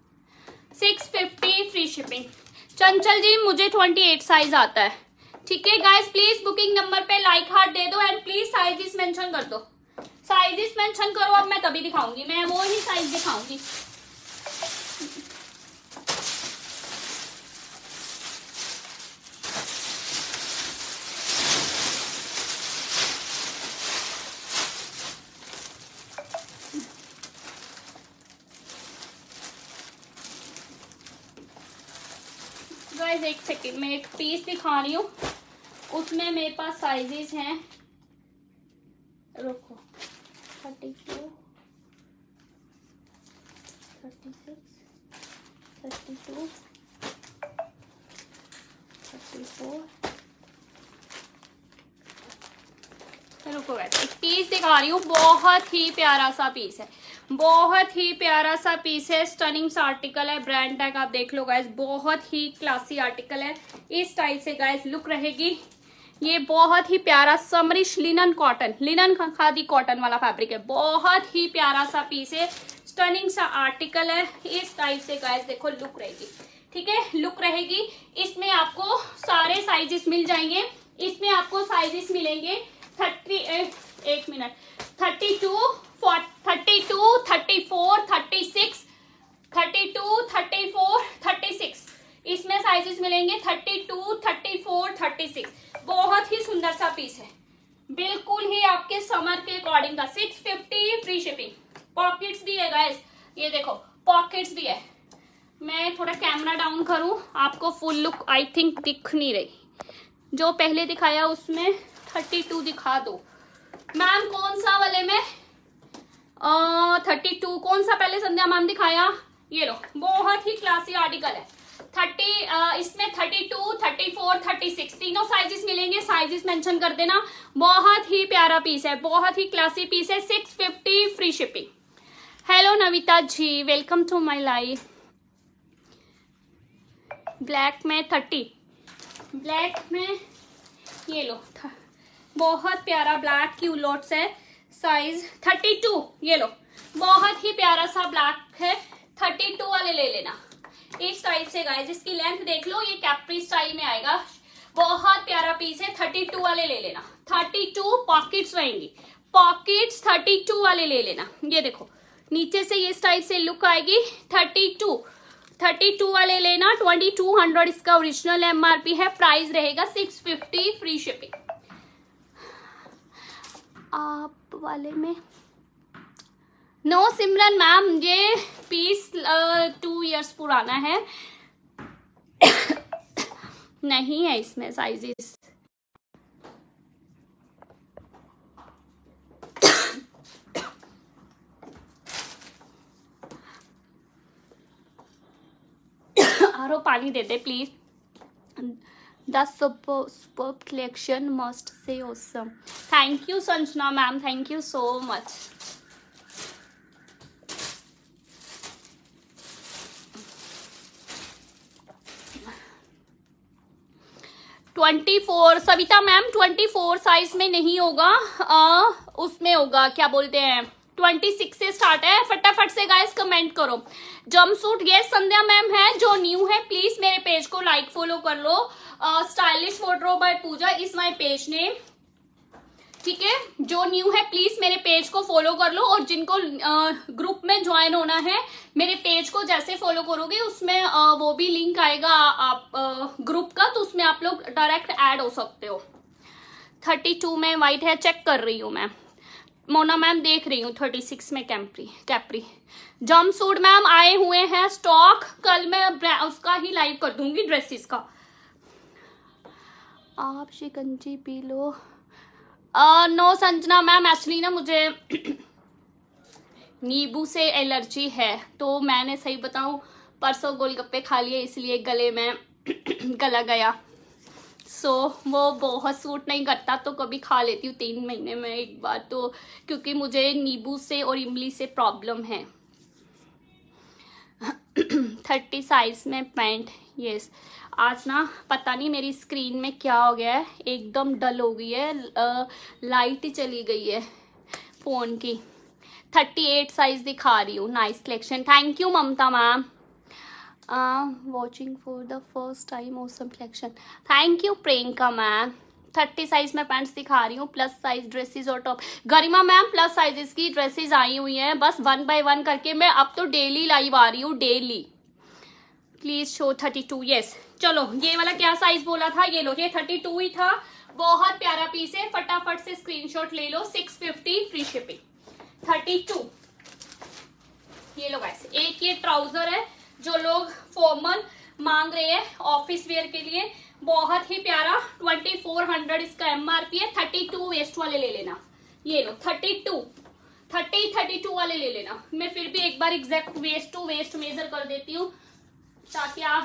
650 फ्री शिपिंग। चंचल जी मुझे 28 साइज आता है, ठीक है गाइस। प्लीज बुकिंग नंबर पे लाइक हार्ट दे दो, एंड प्लीज साइजेस मेंशन कर दो, साइजेस मेंशन करो। अब मैं तभी दिखाऊंगी, मैं वो ही साइज दिखाऊंगी। गाइस एक सेकेंड, मैं एक पीस दिखा रही हूँ, उसमें मेरे पास साइजेस हैं, रुको, 32, 36, 32, 34, रुको गाइस एक पीस दिखा रही हूँ, बहुत ही प्यारा सा पीस है, बहुत ही प्यारा सा पीस है, स्टनिंग सा आर्टिकल है, ब्रांड टैग आप देख लो गाइस, बहुत ही क्लासी आर्टिकल है। इस टाइप से गाइस लुक रहेगी, ये बहुत ही प्यारा summerish linen cotton, linen khadi cotton वाला फैब्रिक है, बहुत ही प्यारा सा पीस है, स्टनिंग सा आर्टिकल है। इस टाइप से गाइस देखो लुक रहेगी, ठीक है, लुक रहेगी। इसमें आपको सारे साइजेस मिल जाएंगे, इसमें आपको साइजेस मिलेंगे 32, 34, 36, 32, 34, 36, इसमें साइजेस मिलेंगे 32, 34, 36। बहुत ही सुंदर सा पीस है, बिल्कुल ही आपके समर के अकॉर्डिंग का। 650 फ्री शिपिंग, पॉकेट्स भी है गाइस, ये देखो पॉकेट्स भी है। मैं थोड़ा कैमरा डाउन करूं, आपको फुल लुक आई थिंक दिख नहीं रही, जो पहले दिखाया उसमें 32 दिखा दो मैम, कौन सा वाले में 32 कौन सा पहले संध्या मैम दिखाया, ये लो, बहुत ही क्लासी आर्टिकल है। 30 इसमें 32, 34, 36 तीनों साइजेस मिलेंगे, साइजेस मेंशन कर देना। बहुत ही प्यारा पीस है, बहुत ही क्लासी पीस है, 650 free shipping. Hello Navita ji, welcome to my live. Black में 30, ब्लैक में ये लो, बहुत प्यारा ब्लैक क्यूलोट्स है, साइज 32, ये लो, बहुत ही प्यारा सा ब्लैक है, 32 वाले ले लेना। इस टाइप से गाइस, इसकी लेंथ देख लो, ये कैप्री स्टाइल में आएगा, बहुत प्यारा पीस है, 32 वाले ले लेना। 32 पॉकेट्स रहेंगी, पॉकेट्स 32 वाले ले लेना। ये देखो नीचे से ये टाइप से लुक आएगी, 32 वाले लेना। 2200 इसका ओरिजिनल एमआरपी है, प्राइस रहेगा 650 फ्री शिपिंग। आप वाले में नो सिमरन मैम, ये पीस 2 इयर्स पुराना है नहीं है इसमें साइजेस। आरो पानी दे दे please. The superb collection, must say awesome. Thank you Sanjana ma'am, thank you so much. (24) Savita ma'am 24 size में नहीं होगा, उसमें होगा, क्या बोलते हैं 26 से स्टार्ट है। फटाफट से गाइस कमेंट करो। जंपसूट ये संध्या मैम है, जो न्यू है प्लीज मेरे पेज को लाइक फॉलो कर लो। Stylish wardrobe by Pooja is my page name, ठीक है, जो न्यू है प्लीज मेरे पेज को फॉलो कर लो। और जिनको ग्रुप में ज्वाइन होना है, मेरे पेज को जैसे फॉलो करोगे उसमें वो भी लिंक आएगा आप ग्रुप का, तो उसमें आप लोग डायरेक्ट ऐड हो सकते हो। 32 में व्हाइट है, चेक कर रही हूँ मैं। मोना मैम देख रही हूँ 36 में कैप्री। जंप सूट मैम आए हुए हैं स्टॉक, कल मैं उसका ही लाइव कर दूंगी ड्रेसेस का। आप शिकंजी पी लो। नो संजना मैम, एक्चुअली ना मुझे नींबू से एलर्जी है, तो मैंने सही बताऊं परसों गोलगप्पे खा लिए, इसलिए गले में गला गया। वो बहुत सूट नहीं करता, तो कभी खा लेती हूँ 3 महीने में एक बार, तो क्योंकि मुझे नींबू से और इमली से प्रॉब्लम है। 30 साइज में पैंट, यस। आज ना पता नहीं मेरी स्क्रीन में क्या हो गया है, एकदम डल हो गई है, लाइट ही चली गई है फोन की। 38 साइज दिखा रही हूँ, nice collection, thank you Mamta ma'am. Watching for the first time, awesome collection, thank you Priyanka ma'am. 30 size में पैंट्स दिखा रही हूँ, प्लस साइज ड्रेसेस और top. Garima ma'am plus sizes की ड्रेसेस आई हुई हैं, बस 1 by 1 करके मैं अब तो डेली लाइव आ रही हूँ, डेली। Please show 32, yes. चलो ये वाला क्या साइज बोला था, ये लो, ये 32 ही था, बहुत प्यारा पीस है, फटाफट से स्क्रीनशॉट ले लो, 650 फ्री शिपिंग। 32 ये लो गाइस। एक ये ट्राउजर है, जो लोग फॉर्मल मांग रहे हैं ऑफिस वेयर के लिए, बहुत ही प्यारा 2400 इसका एमआरपी है। 32 वेस्ट वाले ले लेना, ये लो 32 वाले ले लेना। मैं फिर भी एक बार exact waist to waist measure कर देती हूँ ताकि आप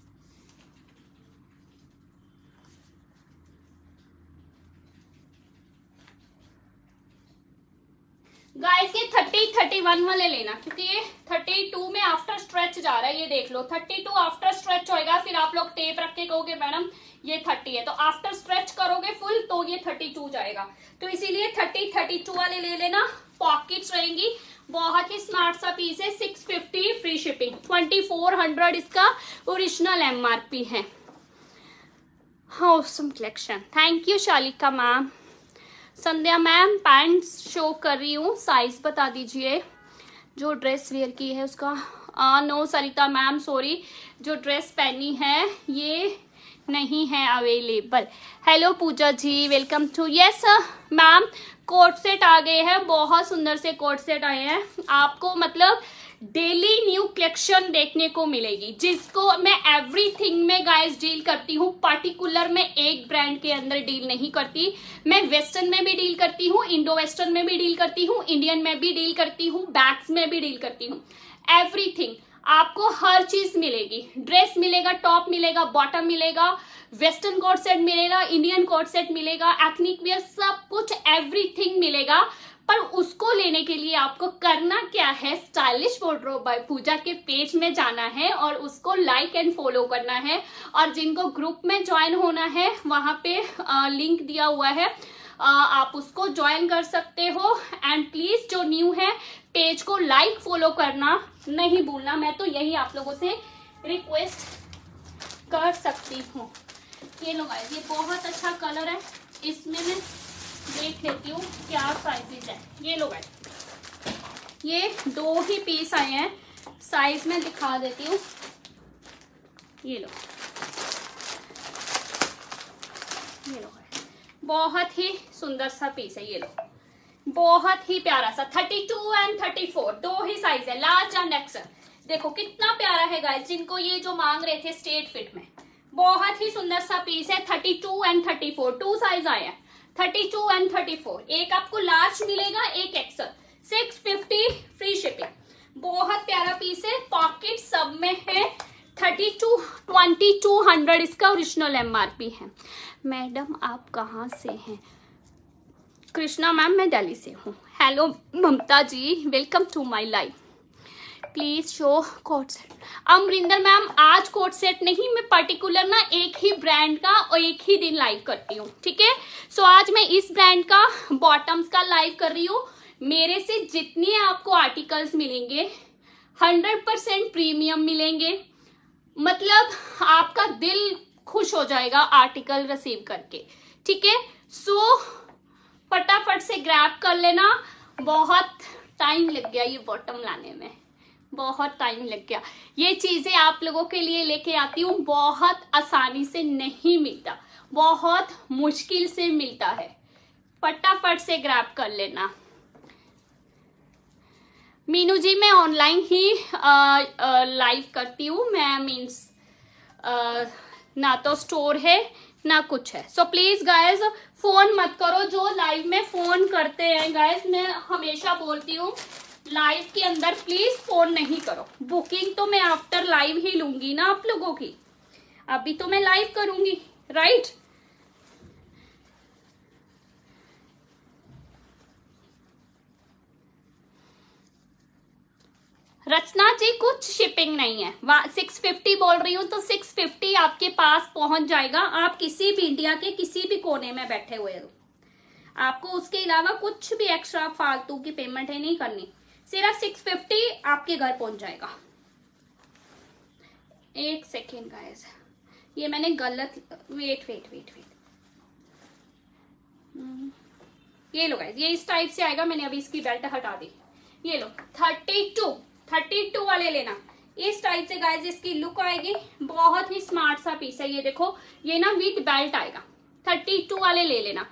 गाइस के 31 वाले लेना, क्योंकि ये 32 में आफ्टर स्ट्रेच जा रहा है। ये देख लो 32 आफ्टर स्ट्रेच होएगा, फिर आप लोग टेप रख के कहोगे मैडम ये 30 है, तो आफ्टर स्ट्रेच करोगे फुल तो ये 32 जाएगा। तो इसीलिए 32 वाले ले लेना। पॉकेट्स रहेंगी, बहुत ही स्मार्ट सा पीस है। 650 फ्री शिपिंग, 2400 इसका ओरिजिनल एमआरपी है। Awesome collection, thank you Shalika ma'am. Sandhya ma'am pants show कर रही हूँ, साइज बता दीजिए जो ड्रेस वेयर की है उसका। नो सरिता मैम सॉरी, जो ड्रेस पहनी है ये नहीं है available. Hello Pooja ji, welcome to. Yes ma'am, coat set आ गए हैं, बहुत सुंदर से कोट सेट आए हैं। आपको मतलब डेली न्यू कलेक्शन देखने को मिलेगी, जिसको मैं एवरीथिंग में गाइस डील करती हूँ। पार्टिकुलर में एक ब्रांड के अंदर डील नहीं करती, मैं वेस्टर्न में भी डील करती हूँ, इंडो वेस्टर्न में भी डील करती हूँ, इंडियन में भी डील करती हूँ, बैग्स में भी डील करती हूँ। एवरीथिंग आपको हर चीज मिलेगी। ड्रेस मिलेगा, टॉप मिलेगा, बॉटम मिलेगा, वेस्टर्न कोट सेट मिलेगा, इंडियन कोट सेट मिलेगा, एथनिक वेयर, सब कुछ एवरीथिंग मिलेगा। पर उसको लेने के लिए आपको करना क्या है, स्टाइलिश वार्डरोब बाय पूजा के पेज में जाना है और उसको लाइक एंड फॉलो करना है। और जिनको ग्रुप में ज्वाइन होना है वहां पे लिंक दिया हुआ है, आप उसको ज्वाइन कर सकते हो। एंड प्लीज जो न्यू है पेज को लाइक फॉलो करना नहीं भूलना, मैं तो यही आप लोगों से रिक्वेस्ट कर सकती हूँ। ये लो गाइस, ये बहुत अच्छा कलर है, इसमें मैं देख लेती हूँ क्या साइजेस है। ये लो गाइस, ये 2 ही पीस आए हैं, साइज में दिखा देती हूँ। ये लो, ये लो गाइस, बहुत ही सुंदर सा पीस है। ये लो, बहुत ही प्यारा सा 32 एंड 34 2 ही साइज है, लार्ज एंड एक्सल। देखो कितना प्यारा है गाइस, जिनको ये जो मांग रहे थे स्ट्रेट फिट में, बहुत ही सुंदर सा पीस है। 32 एंड 34 2 साइज आए हैं, 32 एंड 34। एक आपको लार्ज मिलेगा, एक एक्सल। 650 फ्री शिपिंग, बहुत प्यारा पीस है। पॉकेट सब में है। 2200 इसका ओरिजिनल एमआरपी है। मैडम आप कहाँ से हैं? कृष्णा मैम, मैं दिल्ली से हूँ। Hello Mamta ji, welcome to my live. Please show coat set. Amarinder ma'am, आज कोट सेट नहीं, मैं पर्टिकुलर ना एक ही ब्रांड का और एक ही दिन लाइव करती हूँ, ठीक है। सो आज मैं इस ब्रांड का बॉटम्स का लाइव कर रही हूँ। मेरे से जितने आपको आर्टिकल्स मिलेंगे 100% प्रीमियम मिलेंगे, मतलब आपका दिल खुश हो जाएगा आर्टिकल रिसीव करके, ठीक है। सो फटाफट से ग्रैब कर लेना। बहुत टाइम लग गया ये बॉटम लाने में, बहुत टाइम लग गया। ये चीजें आप लोगों के लिए लेके आती हूँ, बहुत आसानी से नहीं मिलता, बहुत मुश्किल से मिलता है। फटाफट से ग्रैब कर लेना। मीनू जी, मैं ऑनलाइन ही लाइव करती हूँ, मैं मीन्स ना तो स्टोर है ना कुछ है। सो प्लीज गाइज फोन मत करो, जो लाइव में फोन करते हैं गाइज, मैं हमेशा बोलती हूँ लाइव के अंदर प्लीज फोन नहीं करो। बुकिंग तो मैं आफ्टर लाइव ही लूंगी ना आप लोगों की, अभी तो मैं लाइव करूंगी, राइट। रचना जी, कुछ शिपिंग नहीं है। 650 बोल रही हूँ तो 650 आपके पास पहुंच जाएगा। आप किसी भी इंडिया के किसी भी कोने में बैठे हुए हो, आपको उसके अलावा कुछ भी एक्स्ट्रा फालतू की पेमेंट है नहीं करनी, सिर्फ 650 आपके घर पहुंच जाएगा। एक सेकेंड गाइस, ये मैंने गलत, वेट। ये लो गाइस, ये इस टाइप से आएगा, मैंने अभी इसकी बेल्ट हटा दी। ये लो 32 वाले लेना, इस टाइप से गाइस इसकी लुक आएगी। बहुत ही स्मार्ट सा पीस है। ये देखो, ये ना विद बेल्ट आएगा। 32 वाले ले लेना।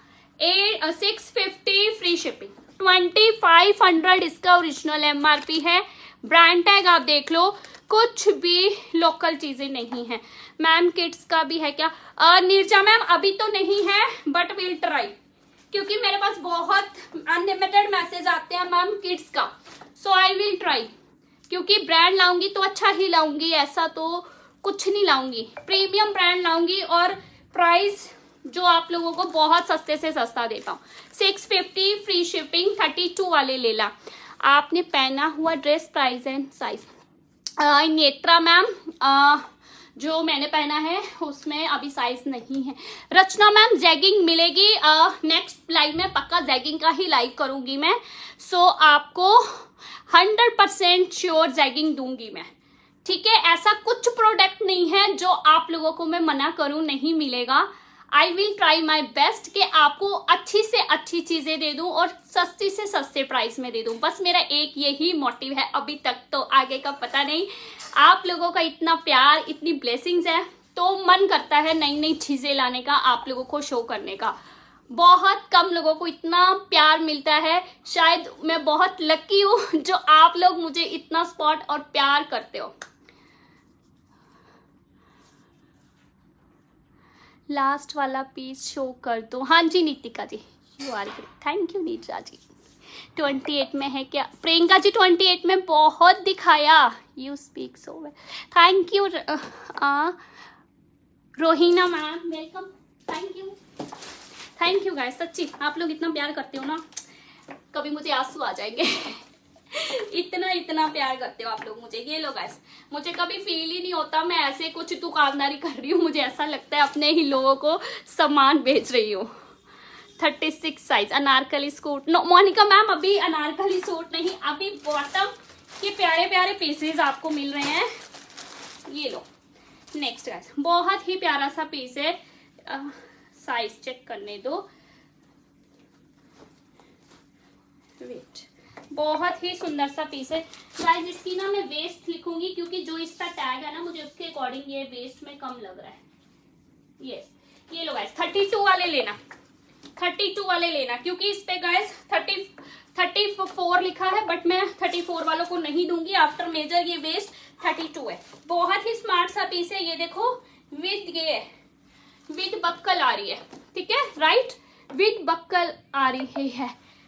650 फ्री शिपिंग, 2500 इसका ओरिजिनल एमआरपी है। ब्रांड टैग आप देख लो, कुछ भी लोकल चीजें नहीं है। मैम किड्स का भी है क्या? नीरजा मैम अभी तो नहीं है, बट विल ट्राई, क्योंकि मेरे पास बहुत अनलिमिटेड मैसेज आते हैं मैम किड्स का। सो आई विल ट्राई, क्योंकि ब्रांड लाऊंगी तो अच्छा ही लाऊंगी, ऐसा तो कुछ नहीं लाऊंगी, प्रीमियम ब्रांड लाऊंगी और प्राइस जो आप लोगों को बहुत सस्ते से सस्ता देता हूँ। 650 फ्री शिपिंग, 32 वाले ले ला। आपने पहना हुआ dress price and size? Netra ma'am जो मैंने पहना है उसमें अभी साइज नहीं है। रचना मैम जैगिंग मिलेगी, नेक्स्ट लाइव में पक्का जैगिंग का ही लाइव करूंगी मैं। सो आपको 100% श्योर जैगिंग दूंगी मैं, ठीक है। ऐसा कुछ प्रोडक्ट नहीं है जो आप लोगों को मैं मना करूं नहीं मिलेगा। I will try my best कि आपको अच्छी से अच्छी चीजें दे दूं और सस्ती से सस्ते प्राइस में दे दूं। बस मेरा एक यही मोटिव है अभी तक, तो आगे का पता नहीं। आप लोगों का इतना प्यार, इतनी ब्लेसिंग्स है, तो मन करता है नई नई चीजें लाने का, आप लोगों को शो करने का। बहुत कम लोगों को इतना प्यार मिलता है, शायद मैं बहुत लकी हूँ जो आप लोग मुझे इतना सपोर्ट और प्यार करते हो। लास्ट वाला पीस शो कर दो। हाँ जी Nitika ji, you are great, thank you Neeta ji. 28 में है क्या? प्रियंका जी 28 में बहुत दिखाया, you speak so well, thank you. Rohina ma'am welcome, thank you guys, सच्ची आप लोग इतना प्यार करते हो ना, कभी मुझे आंसू आ जाएंगे इतना प्यार करते हो आप लोग मुझे। ये लो गाइस, मुझे कभी फील ही नहीं होता मैं ऐसे कुछ दुकानदारी कर रही हूँ, मुझे ऐसा लगता है अपने ही लोगों को सामान बेच रही हूँ। 36 size anarkali suit. No Monika ma'am अभी अनारकली सूट नहीं, अभी बॉटम के प्यारे प्यारे पीसेस आपको मिल रहे हैं। ये लो नेक्स्ट गाइस, बहुत ही प्यारा सा पीस है, साइज चेक करने दो, वेट, बहुत ही सुंदर सा पीस है गाइस। इसकी ना मैं वेस्ट लिखूंगी, क्योंकि जो इसका टैग है ना मुझे उसके अकॉर्डिंग ये वेस्ट में कम लग रहा है। यस, ये लो गाइस 32 वाले लेना, 32 वाले लेना, क्योंकि इस पे गाइस 34 लिखा है, बट मैं 34 वालों को नहीं दूंगी। आफ्टर मेजर ये वेस्ट 32 है। बहुत ही स्मार्ट सा पीस है, ये देखो विद ये विद बक्कल आ रही है, ठीक है, राइट, विद बक्कल आ रही है।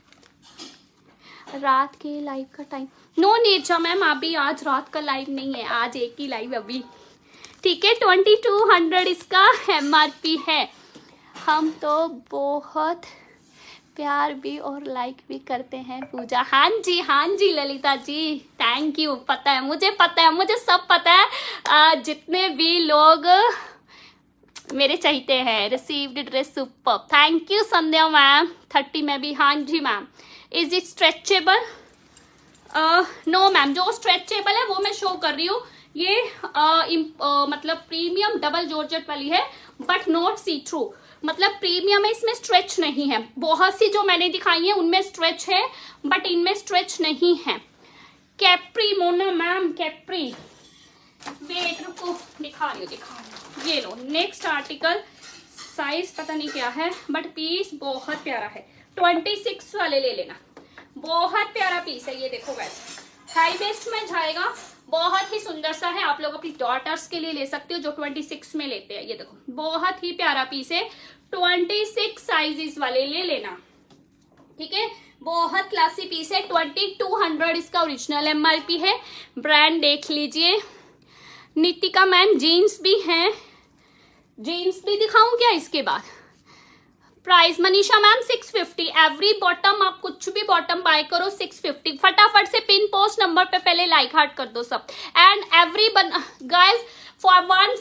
रात के लाइव का टाइम? नो नीरजा मैम अभी आज रात का लाइव नहीं है, आज एक ही लाइव अभी, ठीक है। 2200 इसका MRP है। हम तो बहुत प्यार भी और लाइक भी करते हैं पूजा। हाँ जी ललिता जी, थैंक यू। पता है मुझे सब पता है। जितने भी लोग मेरे चाहते हैं, received dress super, thank you Sandhya ma'am. 30 में भी, हाँ जी ma'am. Is it stretchable? No ma'am, जो स्ट्रेचेबल है वो मैं शो कर रही हूँ। ये मतलब प्रीमियम डबल जॉर्जेट वाली है, बट नॉट सी थ्रू, मतलब प्रीमियम है, इसमें स्ट्रेच नहीं है। बहुत सी जो मैंने दिखाई है उनमें स्ट्रेच है, बट इनमें स्ट्रेच नहीं है। Capri Mona ma'am, capri, wait रुको दिखा रही हूँ। ये लो नेक्स्ट आर्टिकल, साइज पता नहीं क्या है, बट पीस बहुत प्यारा है। 26 वाले ले लेना, बहुत प्यारा पीस है। ये देखो गाइस, हाई वेस्ट में जाएगा, बहुत ही सुंदर सा है। आप लोग अपनी डॉटर्स के लिए ले सकते हो जो 26 में लेते हैं। ये देखो बहुत ही प्यारा पीस है, 26 साइजेस वाले ले लेना, ठीक है। बहुत क्लासी पीस है। 2200 इसका ओरिजिनल MRP है। ब्रांड देख लीजिए। नितिका मैम जीन्स भी हैं, जीन्स भी दिखाऊं क्या इसके बाद? Price Manisha ma'am 650। Every bottom, आप कुछ भी बॉटम बाय करो 650। फटाफट से पिन पोस्ट नंबर पे पहले लाइक हार्ट कर दो सब। एंड एवरी गाइस फॉर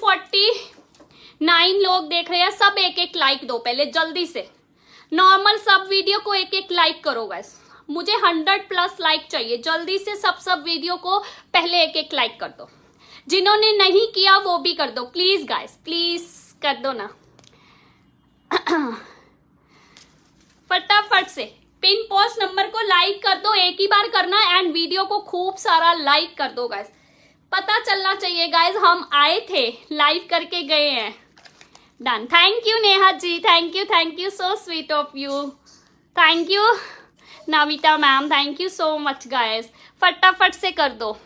149 लोग देख रहे हैं, सब एक लाइक दो पहले जल्दी से। नॉर्मल सब वीडियो को एक लाइक करो गाइस, मुझे 100+ लाइक चाहिए। जल्दी से सब वीडियो को पहले एक लाइक कर दो। जिन्होंने नहीं किया वो भी कर दो प्लीज गाइस, प्लीज कर दो ना फटाफट से पिन पोस्ट नंबर को लाइक कर दो, एक ही बार करना। एंड वीडियो को खूब सारा लाइक कर दो गाइस, पता चलना चाहिए गाइस हम आए थे, लाइव करके गए हैं। Done, thank you Neha ji, thank you so sweet of you, thank you. Navita ma'am thank you so much guys, फटाफट से कर दो।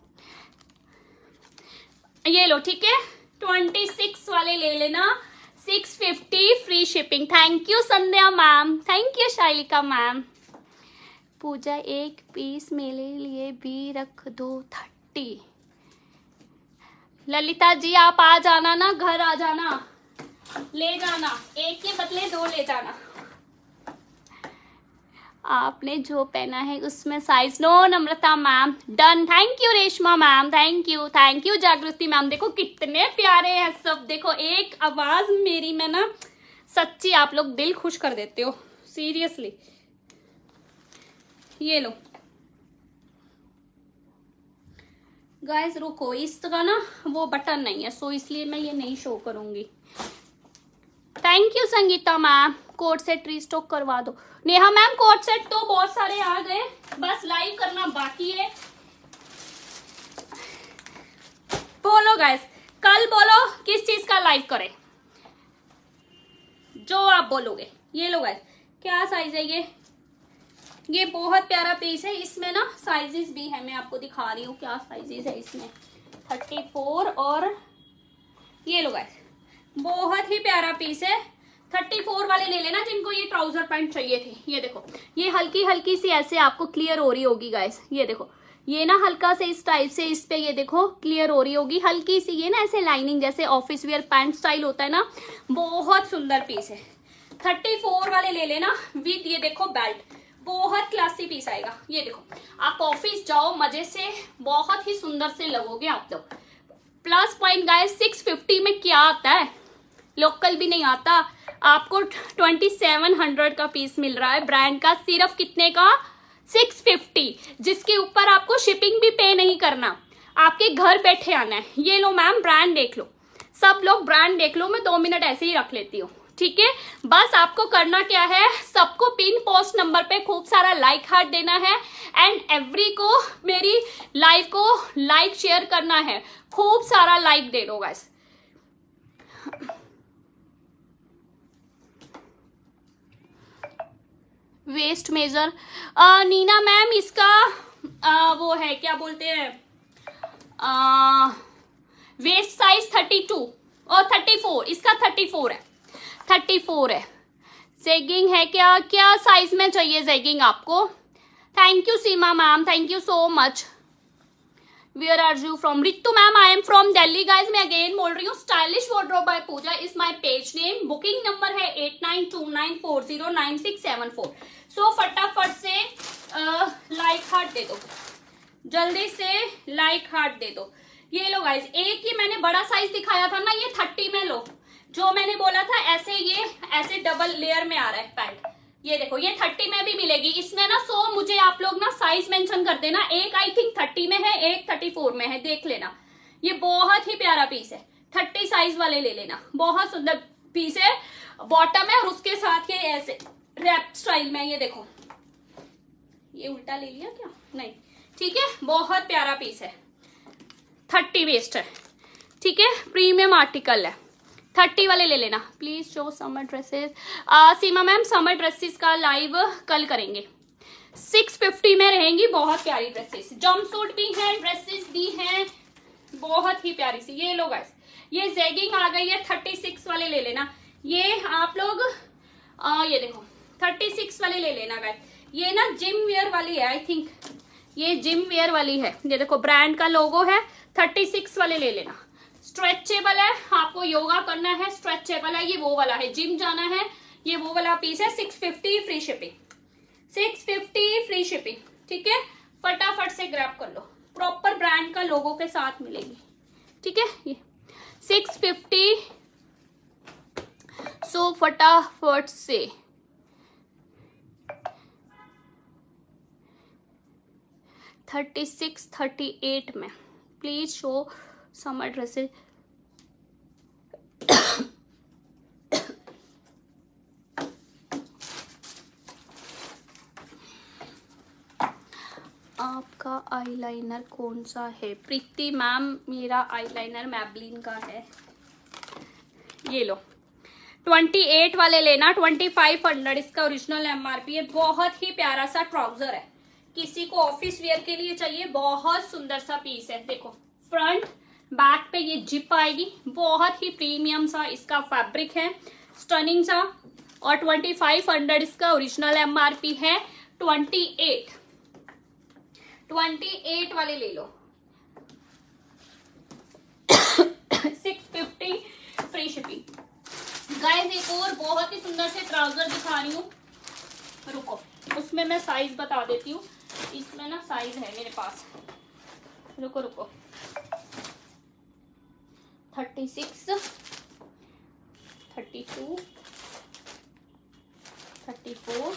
ये लो ठीक है, 26 वाले ले लेना, 650 free shipping. Thank you Sandhya ma'am, thank you Shailika ma'am. Pooja एक पीस मेरे लिए भी रख दो 30। ललिता जी आप आ जाना ना, घर आ जाना, ले जाना, एक के बदले 2 ले जाना। आपने जो पहना है उसमें size no. Namrata ma'am done, thank you Reshma ma'am, thank you Jagriti ma'am. देखो कितने प्यारे हैं सब, देखो एक आवाज मेरी में ना सच्ची आप लोग दिल खुश कर देते हो सीरियसली। ये लो गाइस, रुको इसका ना वो बटन नहीं है सो इसलिए मैं ये नहीं शो करूंगी। Thank you Sangeeta ma'am, code set restock करवा दो। नेहा मैम कोड सेट तो बहुत सारे आ गए, बस लाइव करना बाकी है। बोलो गाइस, कल बोलो किस चीज का लाइव करें, जो आप बोलोगे। ये लो गाइस, क्या साइज है ये बहुत प्यारा पीस है। इसमें ना साइजेस भी है, मैं आपको दिखा रही हूँ क्या साइजेस है इसमें, 34 और ये लो गाइस, बहुत ही प्यारा पीस है। 34 वाले ले लेना जिनको ये ट्राउजर पैंट चाहिए थे। ये देखो ये हल्की हल्की सी ऐसे आपको क्लियर हो रही होगी गाइस, ये देखो ये ना हल्का से इस टाइप से इस पे ये देखो क्लियर हो रही होगी, हल्की सी ये ना ऐसे लाइनिंग जैसे ऑफिस वेयर पैंट स्टाइल होता है ना, बहुत सुंदर पीस है। 34 वाले ले लेना विद ये देखो बेल्ट, बहुत क्लासी पीस आएगा। ये देखो आप ऑफिस जाओ मजे से, बहुत ही सुंदर से लगोगे आप लोग। प्लस पॉइंट गाइस 650 में क्या आता है, लोकल भी नहीं आता आपको। 2700 का पीस मिल रहा है ब्रांड का, सिर्फ कितने का 650, जिसके ऊपर आपको शिपिंग भी पे नहीं करना, आपके घर बैठे आना है। ये लो मैम ब्रांड देख लो, सब लोग ब्रांड देख लो, मैं 2 मिनट ऐसे ही रख लेती हूँ ठीक है। बस आपको करना क्या है, सबको पिन पोस्ट नंबर पे खूब सारा लाइक हार्ट देना है एंड एवरी को मेरी लाइव को लाइक शेयर करना है, खूब सारा लाइक दे दो guys. Waist measure Neena ma'am इसका वो है क्या बोलते हैं, वेस्ट साइज 32 और 34, इसका 34 है, 34 है। जेगिंग है क्या, क्या साइज में चाहिए जेगिंग आपको। Thank you Seema ma'am, thank you so much. Where are you from, Ritu ma'am I am from Delhi guys. मैं अगेन बोल रही हूँ, stylish wardrobe by Pooja is my page name, booking number है 8929409674। सो फटाफट से लाइक हार्ट दे दो, जल्दी से लाइक हार्ट दे दो। ये लो गाइज, एक ही मैंने बड़ा साइज दिखाया था ना, ये 30 में लो, जो मैंने बोला था ऐसे ये ऐसे डबल लेयर में आ रहा है पैंट। ये देखो ये 30 में भी मिलेगी इसमें ना। सो मुझे आप लोग ना साइज मेंशन कर देना, एक आई थिंक 30 में है, एक 34 में है, देख लेना। ये बहुत ही प्यारा पीस है, 30 साइज वाले ले लेना, बहुत सुंदर पीस है। बॉटम है और उसके साथ ये ऐसे रैप स्टाइल में, ये देखो ये उल्टा ले लिया क्या, नहीं ठीक है, बहुत प्यारा पीस है। 30 वेस्ट है ठीक है, प्रीमियम आर्टिकल है। 30 वाले ले लेना please. Show summer dresses, Seema ma'am summer dresses का लाइव कल करेंगे, 650 में रहेंगी, बहुत प्यारी ड्रेसेस, जंप सूट भी है, ड्रेसेस भी हैं, बहुत ही प्यारी सी। ये लो गाइस, ये जेगिंग आ गई है, 36 वाले ले लेना। ये आप लोग ये देखो 36 वाले ले लेना गाइस। ये ना जिम वेयर वाली है आई थिंक, ये जिम वेयर वाली है, ये देखो ब्रांड का लोगो है। 36 वाले ले लेना, स्ट्रेचेबल है, आपको योगा करना है, स्ट्रेचेबल है, ये वो वाला है, जिम जाना है, ये वो वाला पीस है। 650 फ्री शिपिंग, 650 फ्री शिपिंग ठीक है, फटाफट से ग्रैब कर लो, प्रॉपर ब्रांड का लोगो के साथ मिलेगी ठीक है। ये 650, सो फटाफट से 36 38 में प्लीज शो समर ड्रेसेस। आपका आईलाइनर कौन सा है प्रीति मैम? मेरा आईलाइनर मैबलिन का है, ये लो 28 वाले लेना, 2500 इसका ओरिजिनल एमआरपी है। बहुत ही प्यारा सा ट्राउजर है, किसी को ऑफिस वेयर के लिए चाहिए, बहुत सुंदर सा पीस है। देखो फ्रंट बैक पे ये जिप आएगी, बहुत ही प्रीमियम सा इसका फैब्रिक है, स्टनिंग सा। और 2500 इसका ओरिजिनल एमआरपी है। 28 वाले ले लो। 650 फ्री शिपिंग। गाइस एक और बहुत ही सुंदर से ट्राउजर दिखा रही हूँ, रुको उसमें मैं साइज बता देती हूँ। इसमें ना साइज है मेरे पास, रुको 36, 32, 34,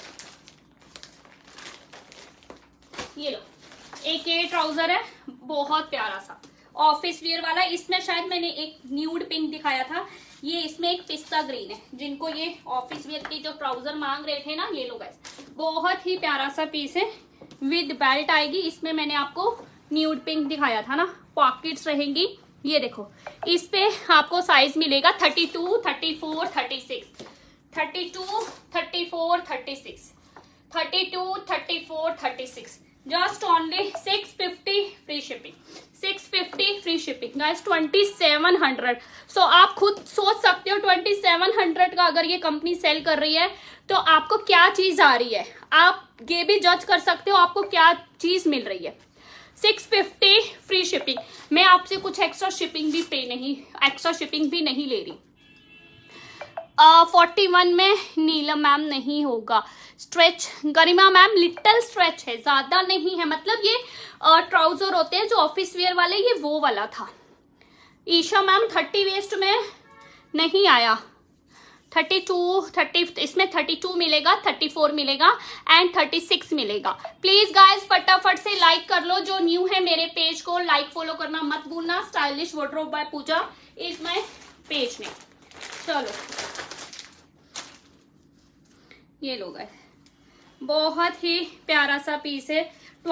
ये लो। एक ये ट्राउजर है बहुत प्यारा सा ऑफिस वेयर वाला। इसमें शायद मैंने एक न्यूड पिंक दिखाया था, ये इसमें एक पिस्ता ग्रीन है। जिनको ये ऑफिस वेयर की जो ट्राउजर मांग रहे थे ना, ये लो गाइस, बहुत ही प्यारा सा पीस है, विद बेल्ट आएगी। इसमें मैंने आपको न्यूड पिंक दिखाया था ना, पॉकेट्स रहेंगी। ये देखो इस पे आपको साइज मिलेगा 32, 34, 36, 32, 34, 36, 32, 34, 36, just only 650 free shipping, 650 free shipping guys, 2700। So आप खुद सोच सकते हो 2700 का अगर ये कंपनी सेल कर रही है तो आपको क्या चीज आ रही है, आप ये भी जज कर सकते हो आपको क्या चीज मिल रही है। 650 फ्री शिपिंग। मैं आपसे कुछ एक्स्ट्रा शिपिंग भी नहीं ले रही। 41 में नीलम मैम नहीं होगा, stretch Garima ma'am little stretch है, ज्यादा नहीं है। मतलब ये ट्राउजर होते हैं जो ऑफिस वेयर वाले, ये वो वाला था। ईशा मैम 30 वेस्ट में नहीं आया, 30 इसमें 32 मिलेगा, 34 मिलेगा एंड 36 मिलेगा। प्लीज गाइस फटाफट से लाइक कर लो, जो न्यू है मेरे पेज को लाइक फॉलो करना मत भूलना। Stylish wardrobe by Pooja is my page name. चलो ये लो गाइस, बहुत ही प्यारा सा पीस है।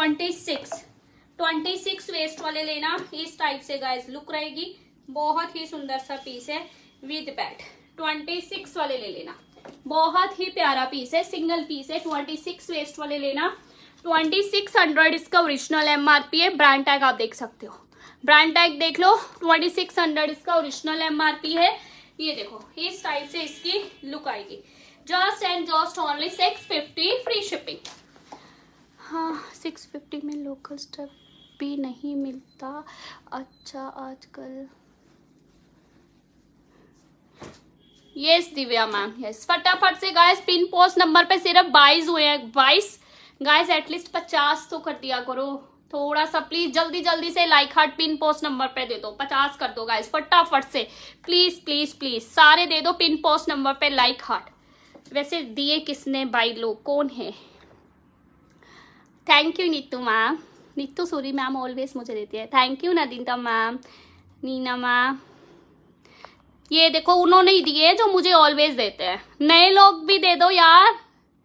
26 वेस्ट वाले लेना, इस टाइप से गाइस लुक रहेगी, बहुत ही सुंदर सा पीस है विद बैट। 26 वाले ले लेना, बहुत ही प्यारा पीस है, सिंगल पीस है। 26 वेस्ट वाले लेना, 2600 इसका ओरिजिनल एमआरपी है। ब्रांड टैग आप देख सकते हो, ब्रांड टैग देख लो। 2600 इसका ओरिजिनल एमआरपी है। ये देखो इस टाइप से इसकी लुक आएगी, just and just only 650 free shipping. हाँ 650 में लोकल स्टफ भी नहीं मिलता। अच्छा आजकल यस दिव्या मैम, यस फटाफट से गाइस पिन पोस्ट नंबर पे सिर्फ 22 हुए हैं। 22 गाइस, एटलीस्ट 50 तो कर दिया करो थोड़ा सा प्लीज, जल्दी जल्दी से like heart pin post number पे दे दो, 50 कर दो गाइस फटाफट से, प्लीज प्लीज प्लीज सारे दे दो पिन पोस्ट नंबर पे लाइक हार्ट। वैसे दिए किसने बाई लोग, कौन है? Thank you Neetu ma'am, Neetu Suri ma'am always मुझे देती है। Thank you Nadita ma'am, Neena ma'am. ये देखो उन्होंने ही दिए जो मुझे ऑलवेज देते हैं, नए लोग भी दे दो यार।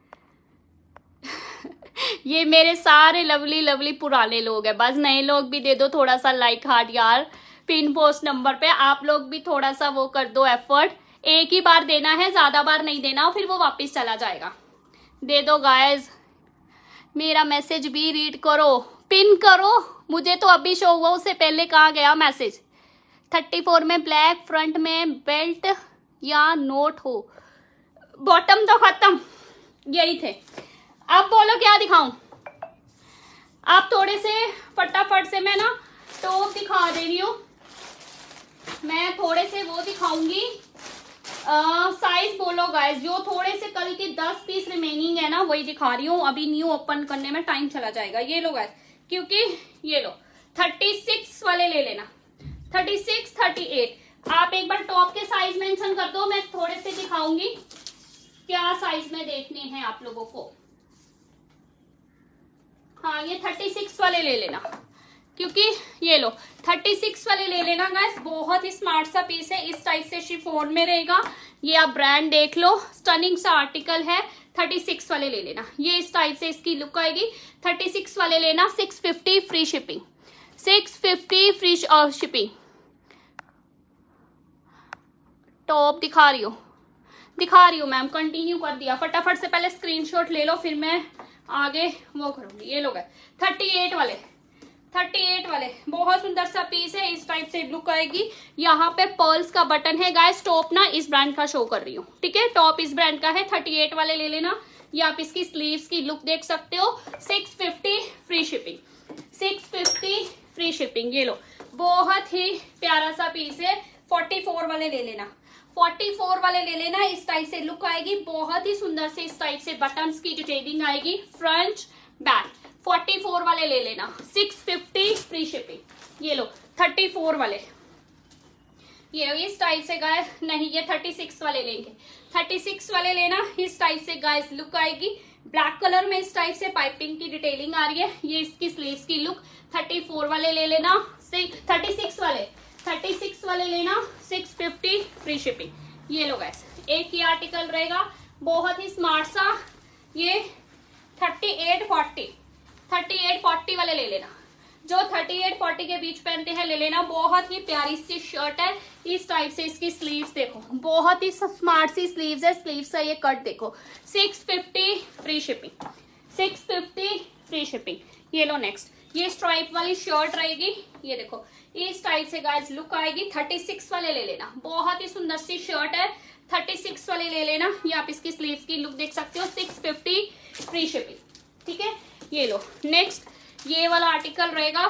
ये मेरे सारे लवली लवली पुराने लोग हैं, बस नए लोग भी दे दो थोड़ा सा लाइक हार्ट यार पिन पोस्ट नंबर पे। आप लोग भी थोड़ा सा वो कर दो एफर्ट, एक ही बार देना है, ज्यादा बार नहीं देना फिर वो वापस चला जाएगा। दे दो गाइस, मेरा मैसेज भी रीड करो, पिन करो। मुझे तो अभी शो हुआ, उससे पहले कहाँ गया मैसेज। 34 में ब्लैक, फ्रंट में बेल्ट या नोट हो, बॉटम तो खत्म, यही थे। अब बोलो क्या दिखाऊं? आप थोड़े से फटाफट से मैं ना टॉप दिखा दे रही हूँ, मैं थोड़े से वो दिखाऊंगी। साइज बोलो गाइस, जो थोड़े से कल के 10 पीस रिमेनिंग है ना वही दिखा रही हूँ, अभी न्यू ओपन करने में टाइम चला जाएगा। ये लो गाइस, क्योंकि ये लो 36 वाले ले लेना, 36, 38। आप एक बार टॉप के साइज मेंशन कर दो, मैं थोड़े से दिखाऊंगी क्या साइज में देखने हैं आप लोगों को। हाँ ये 36 वाले ले लेना, क्योंकि ये लो 36 वाले ले लेना गाइस, बहुत ही स्मार्ट सा पीस है, इस टाइप से शिफॉन में रहेगा। ये आप ब्रांड देख लो, स्टनिंग सा आर्टिकल है। 36 वाले ले लेना, ये इस टाइप से इसकी लुक आएगी। 36 वाले लेना, 650 free shipping, 650 free shipping. Top दिखा रही हो, दिखा रही हूँ मैम, कंटिन्यू कर दिया। फटाफट से पहले स्क्रीनशॉट ले लो, फिर मैं आगे वो करूंगी। ये लोग है 38 वाले, 38 वाले, बहुत सुंदर सा पीस है। इस टाइप से लुक आएगी। यहाँ पे पर्ल्स का बटन है गाइस। टॉप ना इस ब्रांड का शो कर रही हूँ, ठीक है, टॉप इस ब्रांड का है। 38 वाले ले लेना। ये आप इसकी स्लीव्स की लुक देख सकते हो। 650 फ्री शिपिंग, 650 फ्री शिपिंग। ये लो, बहुत ही प्यारा सा पीस है। 44 वाले ले लेना, 44 वाले ले लेना। इस टाइप से लुक आएगी, बहुत ही सुंदर से इस टाइप से बटन्स की डिटेलिंग आएगी, फ्रंट बैक। 44 वाले ले लेना, 650 फ्री शिपिंग। ये लो 34 वाले, ये इस टाइप से गाय नहीं, ये 36 वाले लेंगे। 36 वाले लेना। इस टाइप से गाइस लुक आएगी, ब्लैक कलर में इस टाइप से पाइपिंग की डिटेलिंग आ रही है। ये इसकी स्लीव्स की लुक। 34 वाले ले लेना। 36 वाले, 36 वाले लेना, 650 फ्री शिपिंग। ये लो गाइस, एक ही आर्टिकल रहेगा, बहुत ही स्मार्ट सा। ये 38-40 वाले ले लेना। जो 38-40 के बीच पहनते हैं ले लेना। बहुत ही प्यारी सी शर्ट है। इस टाइप से इसकी स्लीव्स देखो, बहुत ही स्मार्ट सी स्लीव्स है। स्लीव्स का ये कट देखो, 650 फ्री शिपिंग, 650 फ्री शिपिंग। ये लो नेक्स्ट, ये स्ट्राइप वाली शर्ट रहेगी। ये देखो इस टाइप से गाइस लुक आएगी। 36 वाले ले लेना, बहुत ही सुंदर सी शर्ट है। 36 वाले ले लेना। ये आप इसकी स्लीव्स की लुक देख सकते हो। 650 फ्री शिपिंग, ठीक है। ये लो नेक्स्ट, ये वाला आर्टिकल रहेगा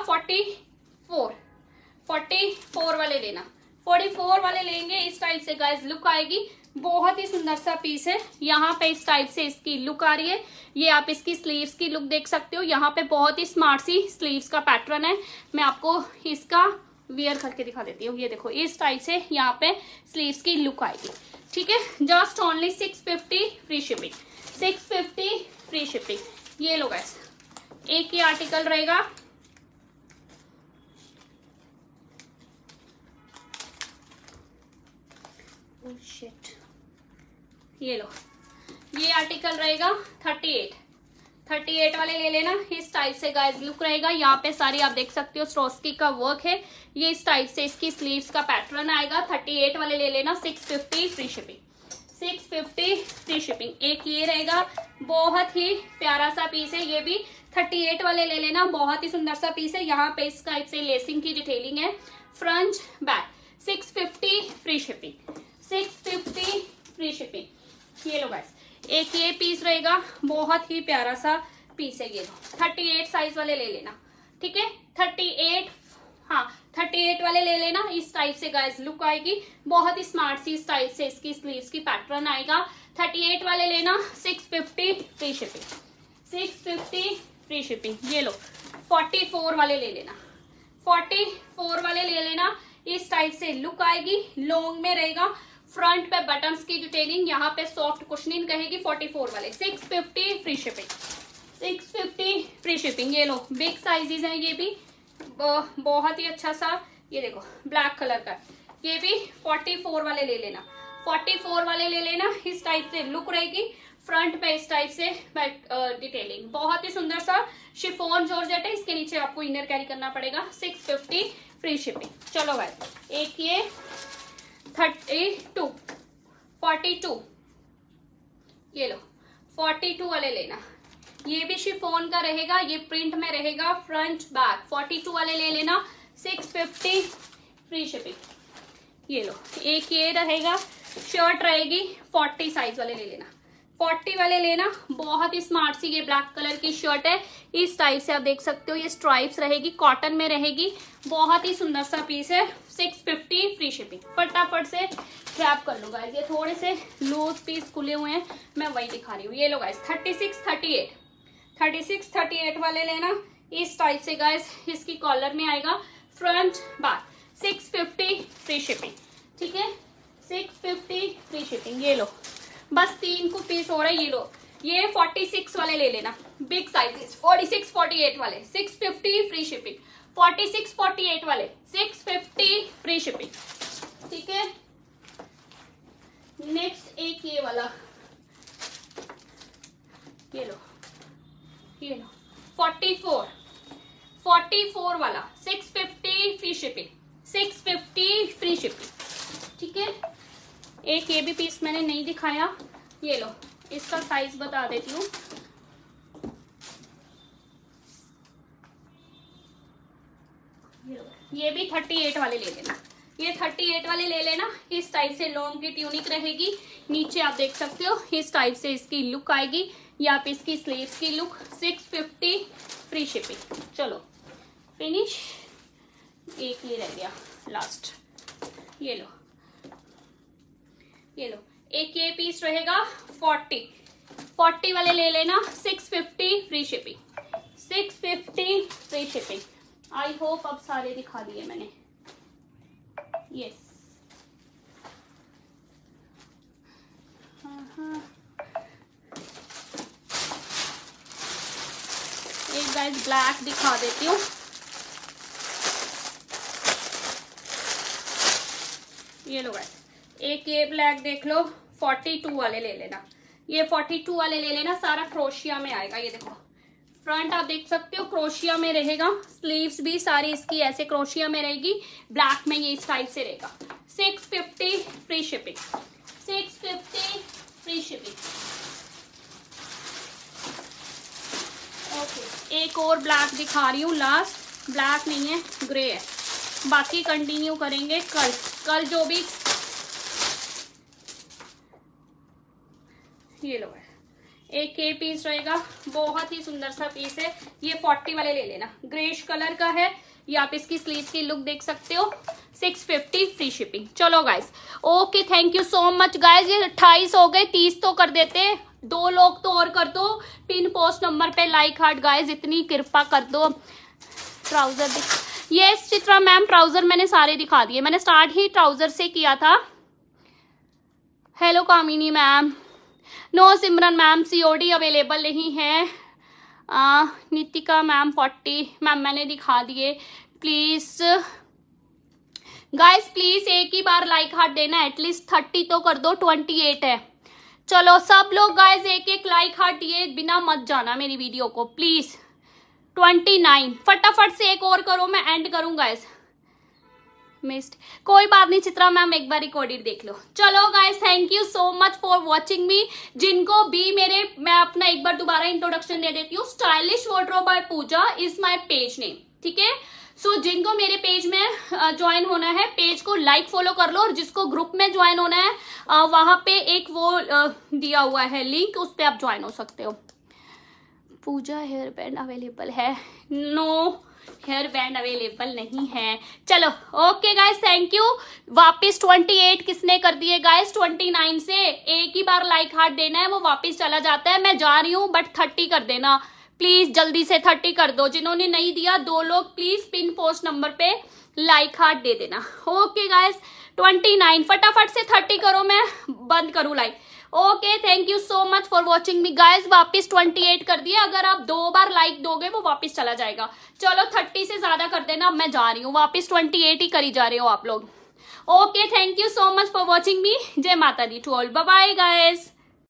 44 वाले लेना। 44 वाले लेंगे। इस टाइप से गाइस लुक आएगी, बहुत ही सुंदर सा पीस है। यहाँ पे इस टाइप से इसकी लुक आ रही है। ये आप इसकी स्लीव्स की लुक देख सकते हो। यहाँ पे बहुत ही स्मार्ट सी स्लीव्स का पैटर्न है। मैं आपको इसका वियर करके दिखा देती हूँ। ये देखो इस टाइप से यहाँ पे स्लीव्स की लुक आएगी, ठीक है। Just only 650 free shipping, 650 free shipping. ये लो गाइस, एक ही आर्टिकल रहेगा। oh shit। ये लो, ये आर्टिकल रहेगा 38 वाले ले लेना। इस टाइप से गाइस लुक रहेगा। यहाँ पे सारी आप देख सकते हो स्ट्रोस्की का वर्क है। ये इस टाइप से इसकी स्लीव्स का पैटर्न आएगा। 38 वाले ले लेना, 650 फ्री शिपिंग, 650 फ्री शिपिंग। एक ये रहेगा, बहुत ही प्यारा सा पीस है। ये भी 38 वाले ले लेना, बहुत ही सुंदर सा पीस है। यहाँ पे इस टाइप से लेसिंग की डिटेलिंग है, front back. 650 free shipping, 650 free shipping. ये लो गाइस, एक ये पीस रहेगा, बहुत ही प्यारा सा पीस है। ये लो 38 साइज वाले ले लेना, ठीक है। 38, हाँ 38 वाले ले लेना। इस टाइप से गाइस लुक आएगी, बहुत ही स्मार्ट सी इस टाइप से इसकी स्लीव्स की पैटर्न आएगा। 38 वाले लेना, 650 फ्री शिपिंग, 650 फ्री शिपिंग। ये लो 44 वाले ले लेना, 44 वाले ले लेना। इस टाइप से लुक आएगी, लॉन्ग में रहेगा। फ्रंट पे बटन्स की डिटेलिंग, यहाँ पे सॉफ्ट कुशनिंग रहेगी। 44 वाले 650 फ्री शिपिंग, 650 फ्री शिपिंग। ये लो बिग साइजेस हैं, ये भी बहुत ही अच्छा सा। ये देखो ब्लैक कलर का, ये भी 44 वाले ले लेना, 44 वाले ले लेना। इस टाइप से लुक रहेगी। फ्रंट पे इस टाइप से डिटेलिंग, बहुत ही सुंदर सा शिफॉन जॉर्जेट है। इसके नीचे आपको इनर कैरी करना पड़ेगा। 650 फ्री शिपिंग। चलो भाई, एक ये 42, ये लो 42 वाले लेना। ये भी शिफॉन का रहेगा, ये प्रिंट में रहेगा, फ्रंट बैक। 42 वाले ले लेना, 650 फ्री शिपिंग। ये लो एक ये रहेगा, शर्ट रहेगी 40 साइज वाले ले लेना, 40 वाले लेना। बहुत ही स्मार्ट सी ये ब्लैक कलर की शर्ट है। इस टाइप से आप देख सकते हो, ये स्ट्राइप्स रहेगी, कॉटन में रहेगी, बहुत ही सुंदर सा पीस है। 650 फ्री शिपिंग। फटाफट से ग्रैब कर लो गाइस, ये थोड़े से लूज पीस खुले हुए हैं, मैं वही दिखा रही हूँ। ये लो गाइस 36, 38 वाले लेना। इस टाइप से गाइस इसकी कॉलर में आएगा, फ्रंट बैक। 650 फ्री शिपिंग, ठीक है, 650 फ्री शिपिंग। ये लो बस 3 को पीस हो रहा है। ये लो, ये 46 वाले ले लेना, बिग साइजेस। 46, 48 वाले 650 फ्री शिपिंग। 46, 48 वाले 650 फ्री शिपिंग, ठीक है। नेक्स्ट एक ये वाला, ये लो 44 वाला 650 फ्री शिपिंग, 650 फ्री शिपिंग, ठीक है। एक ये भी पीस मैंने नहीं दिखाया, ये लो, इसका साइज बता देती हूँ। ये भी 38 वाले ले लेना, ये 38 वाले ले लेना। इस टाइप से लॉन्ग की ट्यूनिक रहेगी, नीचे आप देख सकते हो इस टाइप से इसकी लुक आएगी। यहाँ पे इसकी स्लीव्स की लुक। 650 free shipping. चलो फिनिश। एक ये रह गया लास्ट, ये लो, ये लो। एक ये पीस रहेगा 40 वाले ले लेना। 650 free shipping, 650 free shipping. I hope अब सारे दिखा दिए मैंने। यस, एक गाइस ब्लैक दिखा देती हूँ। ये लो गाइस, एक ये ब्लैक देख लो, 42 वाले ले लेना। ये 42 वाले ले लेना, सारा क्रोशिया में आएगा। ये देखो फ्रंट आप देख सकते हो क्रोशिया में रहेगा, स्लीव्स भी सारी इसकी ऐसे क्रोशिया में रहेगी। ब्लैक में ये इस टाइप से रहेगा। 650 free shipping, 650 free shipping. Okay, एक और ब्लैक दिखा रही हूँ लास्ट। ब्लैक नहीं है, ग्रे है। बाकी कंटिन्यू करेंगे कल जो भी। ये लो, एक ये पीस रहेगा, बहुत ही सुंदर सा पीस है। ये 40 वाले ले लेना, ग्रेश कलर का है। ये आप इसकी स्लीव्स की लुक देख सकते हो। 650 फ्री शिपिंग। चलो guys, okay, thank you so much guys. ये 28 हो गए, 30 तो कर देते, 2 लोग तो और कर दो। पिन पोस्ट नंबर पे लाइक हार्ट गाइस, इतनी कृपा कर दो। Trouser yes Chitra ma'am, trouser मैंने सारे दिखा दिए। मैंने स्टार्ट ही ट्राउजर से किया था। Hello Kamini ma'am. No Simran ma'am, COD available नहीं है। नितिका मैम 40 मैम मैंने दिखा दिए। प्लीज गाइस, प्लीज एक ही बार लाइक हार्ट देना, एटलीस्ट 30 तो कर दो। 28 है। चलो सब लोग गाइस एक एक लाइक हार्ट दिए बिना मत जाना मेरी वीडियो को प्लीज। 29 फटाफट से एक और करो, मैं एंड करूँ गाइस। मिस्ड, कोई बात नहीं चित्रा मैम, एक बार रिकॉर्डेड देख लो। चलो guys, thank you so much for watching me. जिनको भी मैं अपना एक बार दोबारा इंट्रोडक्शन दे देती हूँ। Stylish wardrobe by Pooja is my page name, ठीक है। सो जिनको मेरे पेज में ज्वाइन होना है, पेज को लाइक फॉलो कर लो, और जिसको ग्रुप में ज्वाइन होना है वहां पे एक वो दिया हुआ है लिंक, उस पर आप ज्वाइन हो सकते हो। पूजा हेयर बैंड अवेलेबल है? नो, हेयर बैंड अवेलेबल नहीं है। चलो ओके गाइस, थैंक यू। वापस 28 किसने कर दिए गाइस? 29 से एक ही बार लाइक हार्ट देना है, वो वापस चला जाता है। मैं जा रही हूँ, बट 30 कर देना प्लीज, जल्दी से 30 कर दो। जिन्होंने नहीं दिया 2 लोग प्लीज पिन पोस्ट नंबर पे लाइक हार्ट दे देना। ओके गाइस, 29 फटाफट से 30 करो, मैं बंद करूँ like. Okay, thank you so much for watching me guys. वापस 28 कर दिए, अगर आप 2 बार लाइक दोगे वो वापस चला जाएगा। चलो 30 से ज्यादा कर देना, अब मैं जा रही हूँ। वापस 28 ही करी जा रहे हो आप लोग। Okay, thank you so much for watching me. जय माता दी to all, bye bye guys.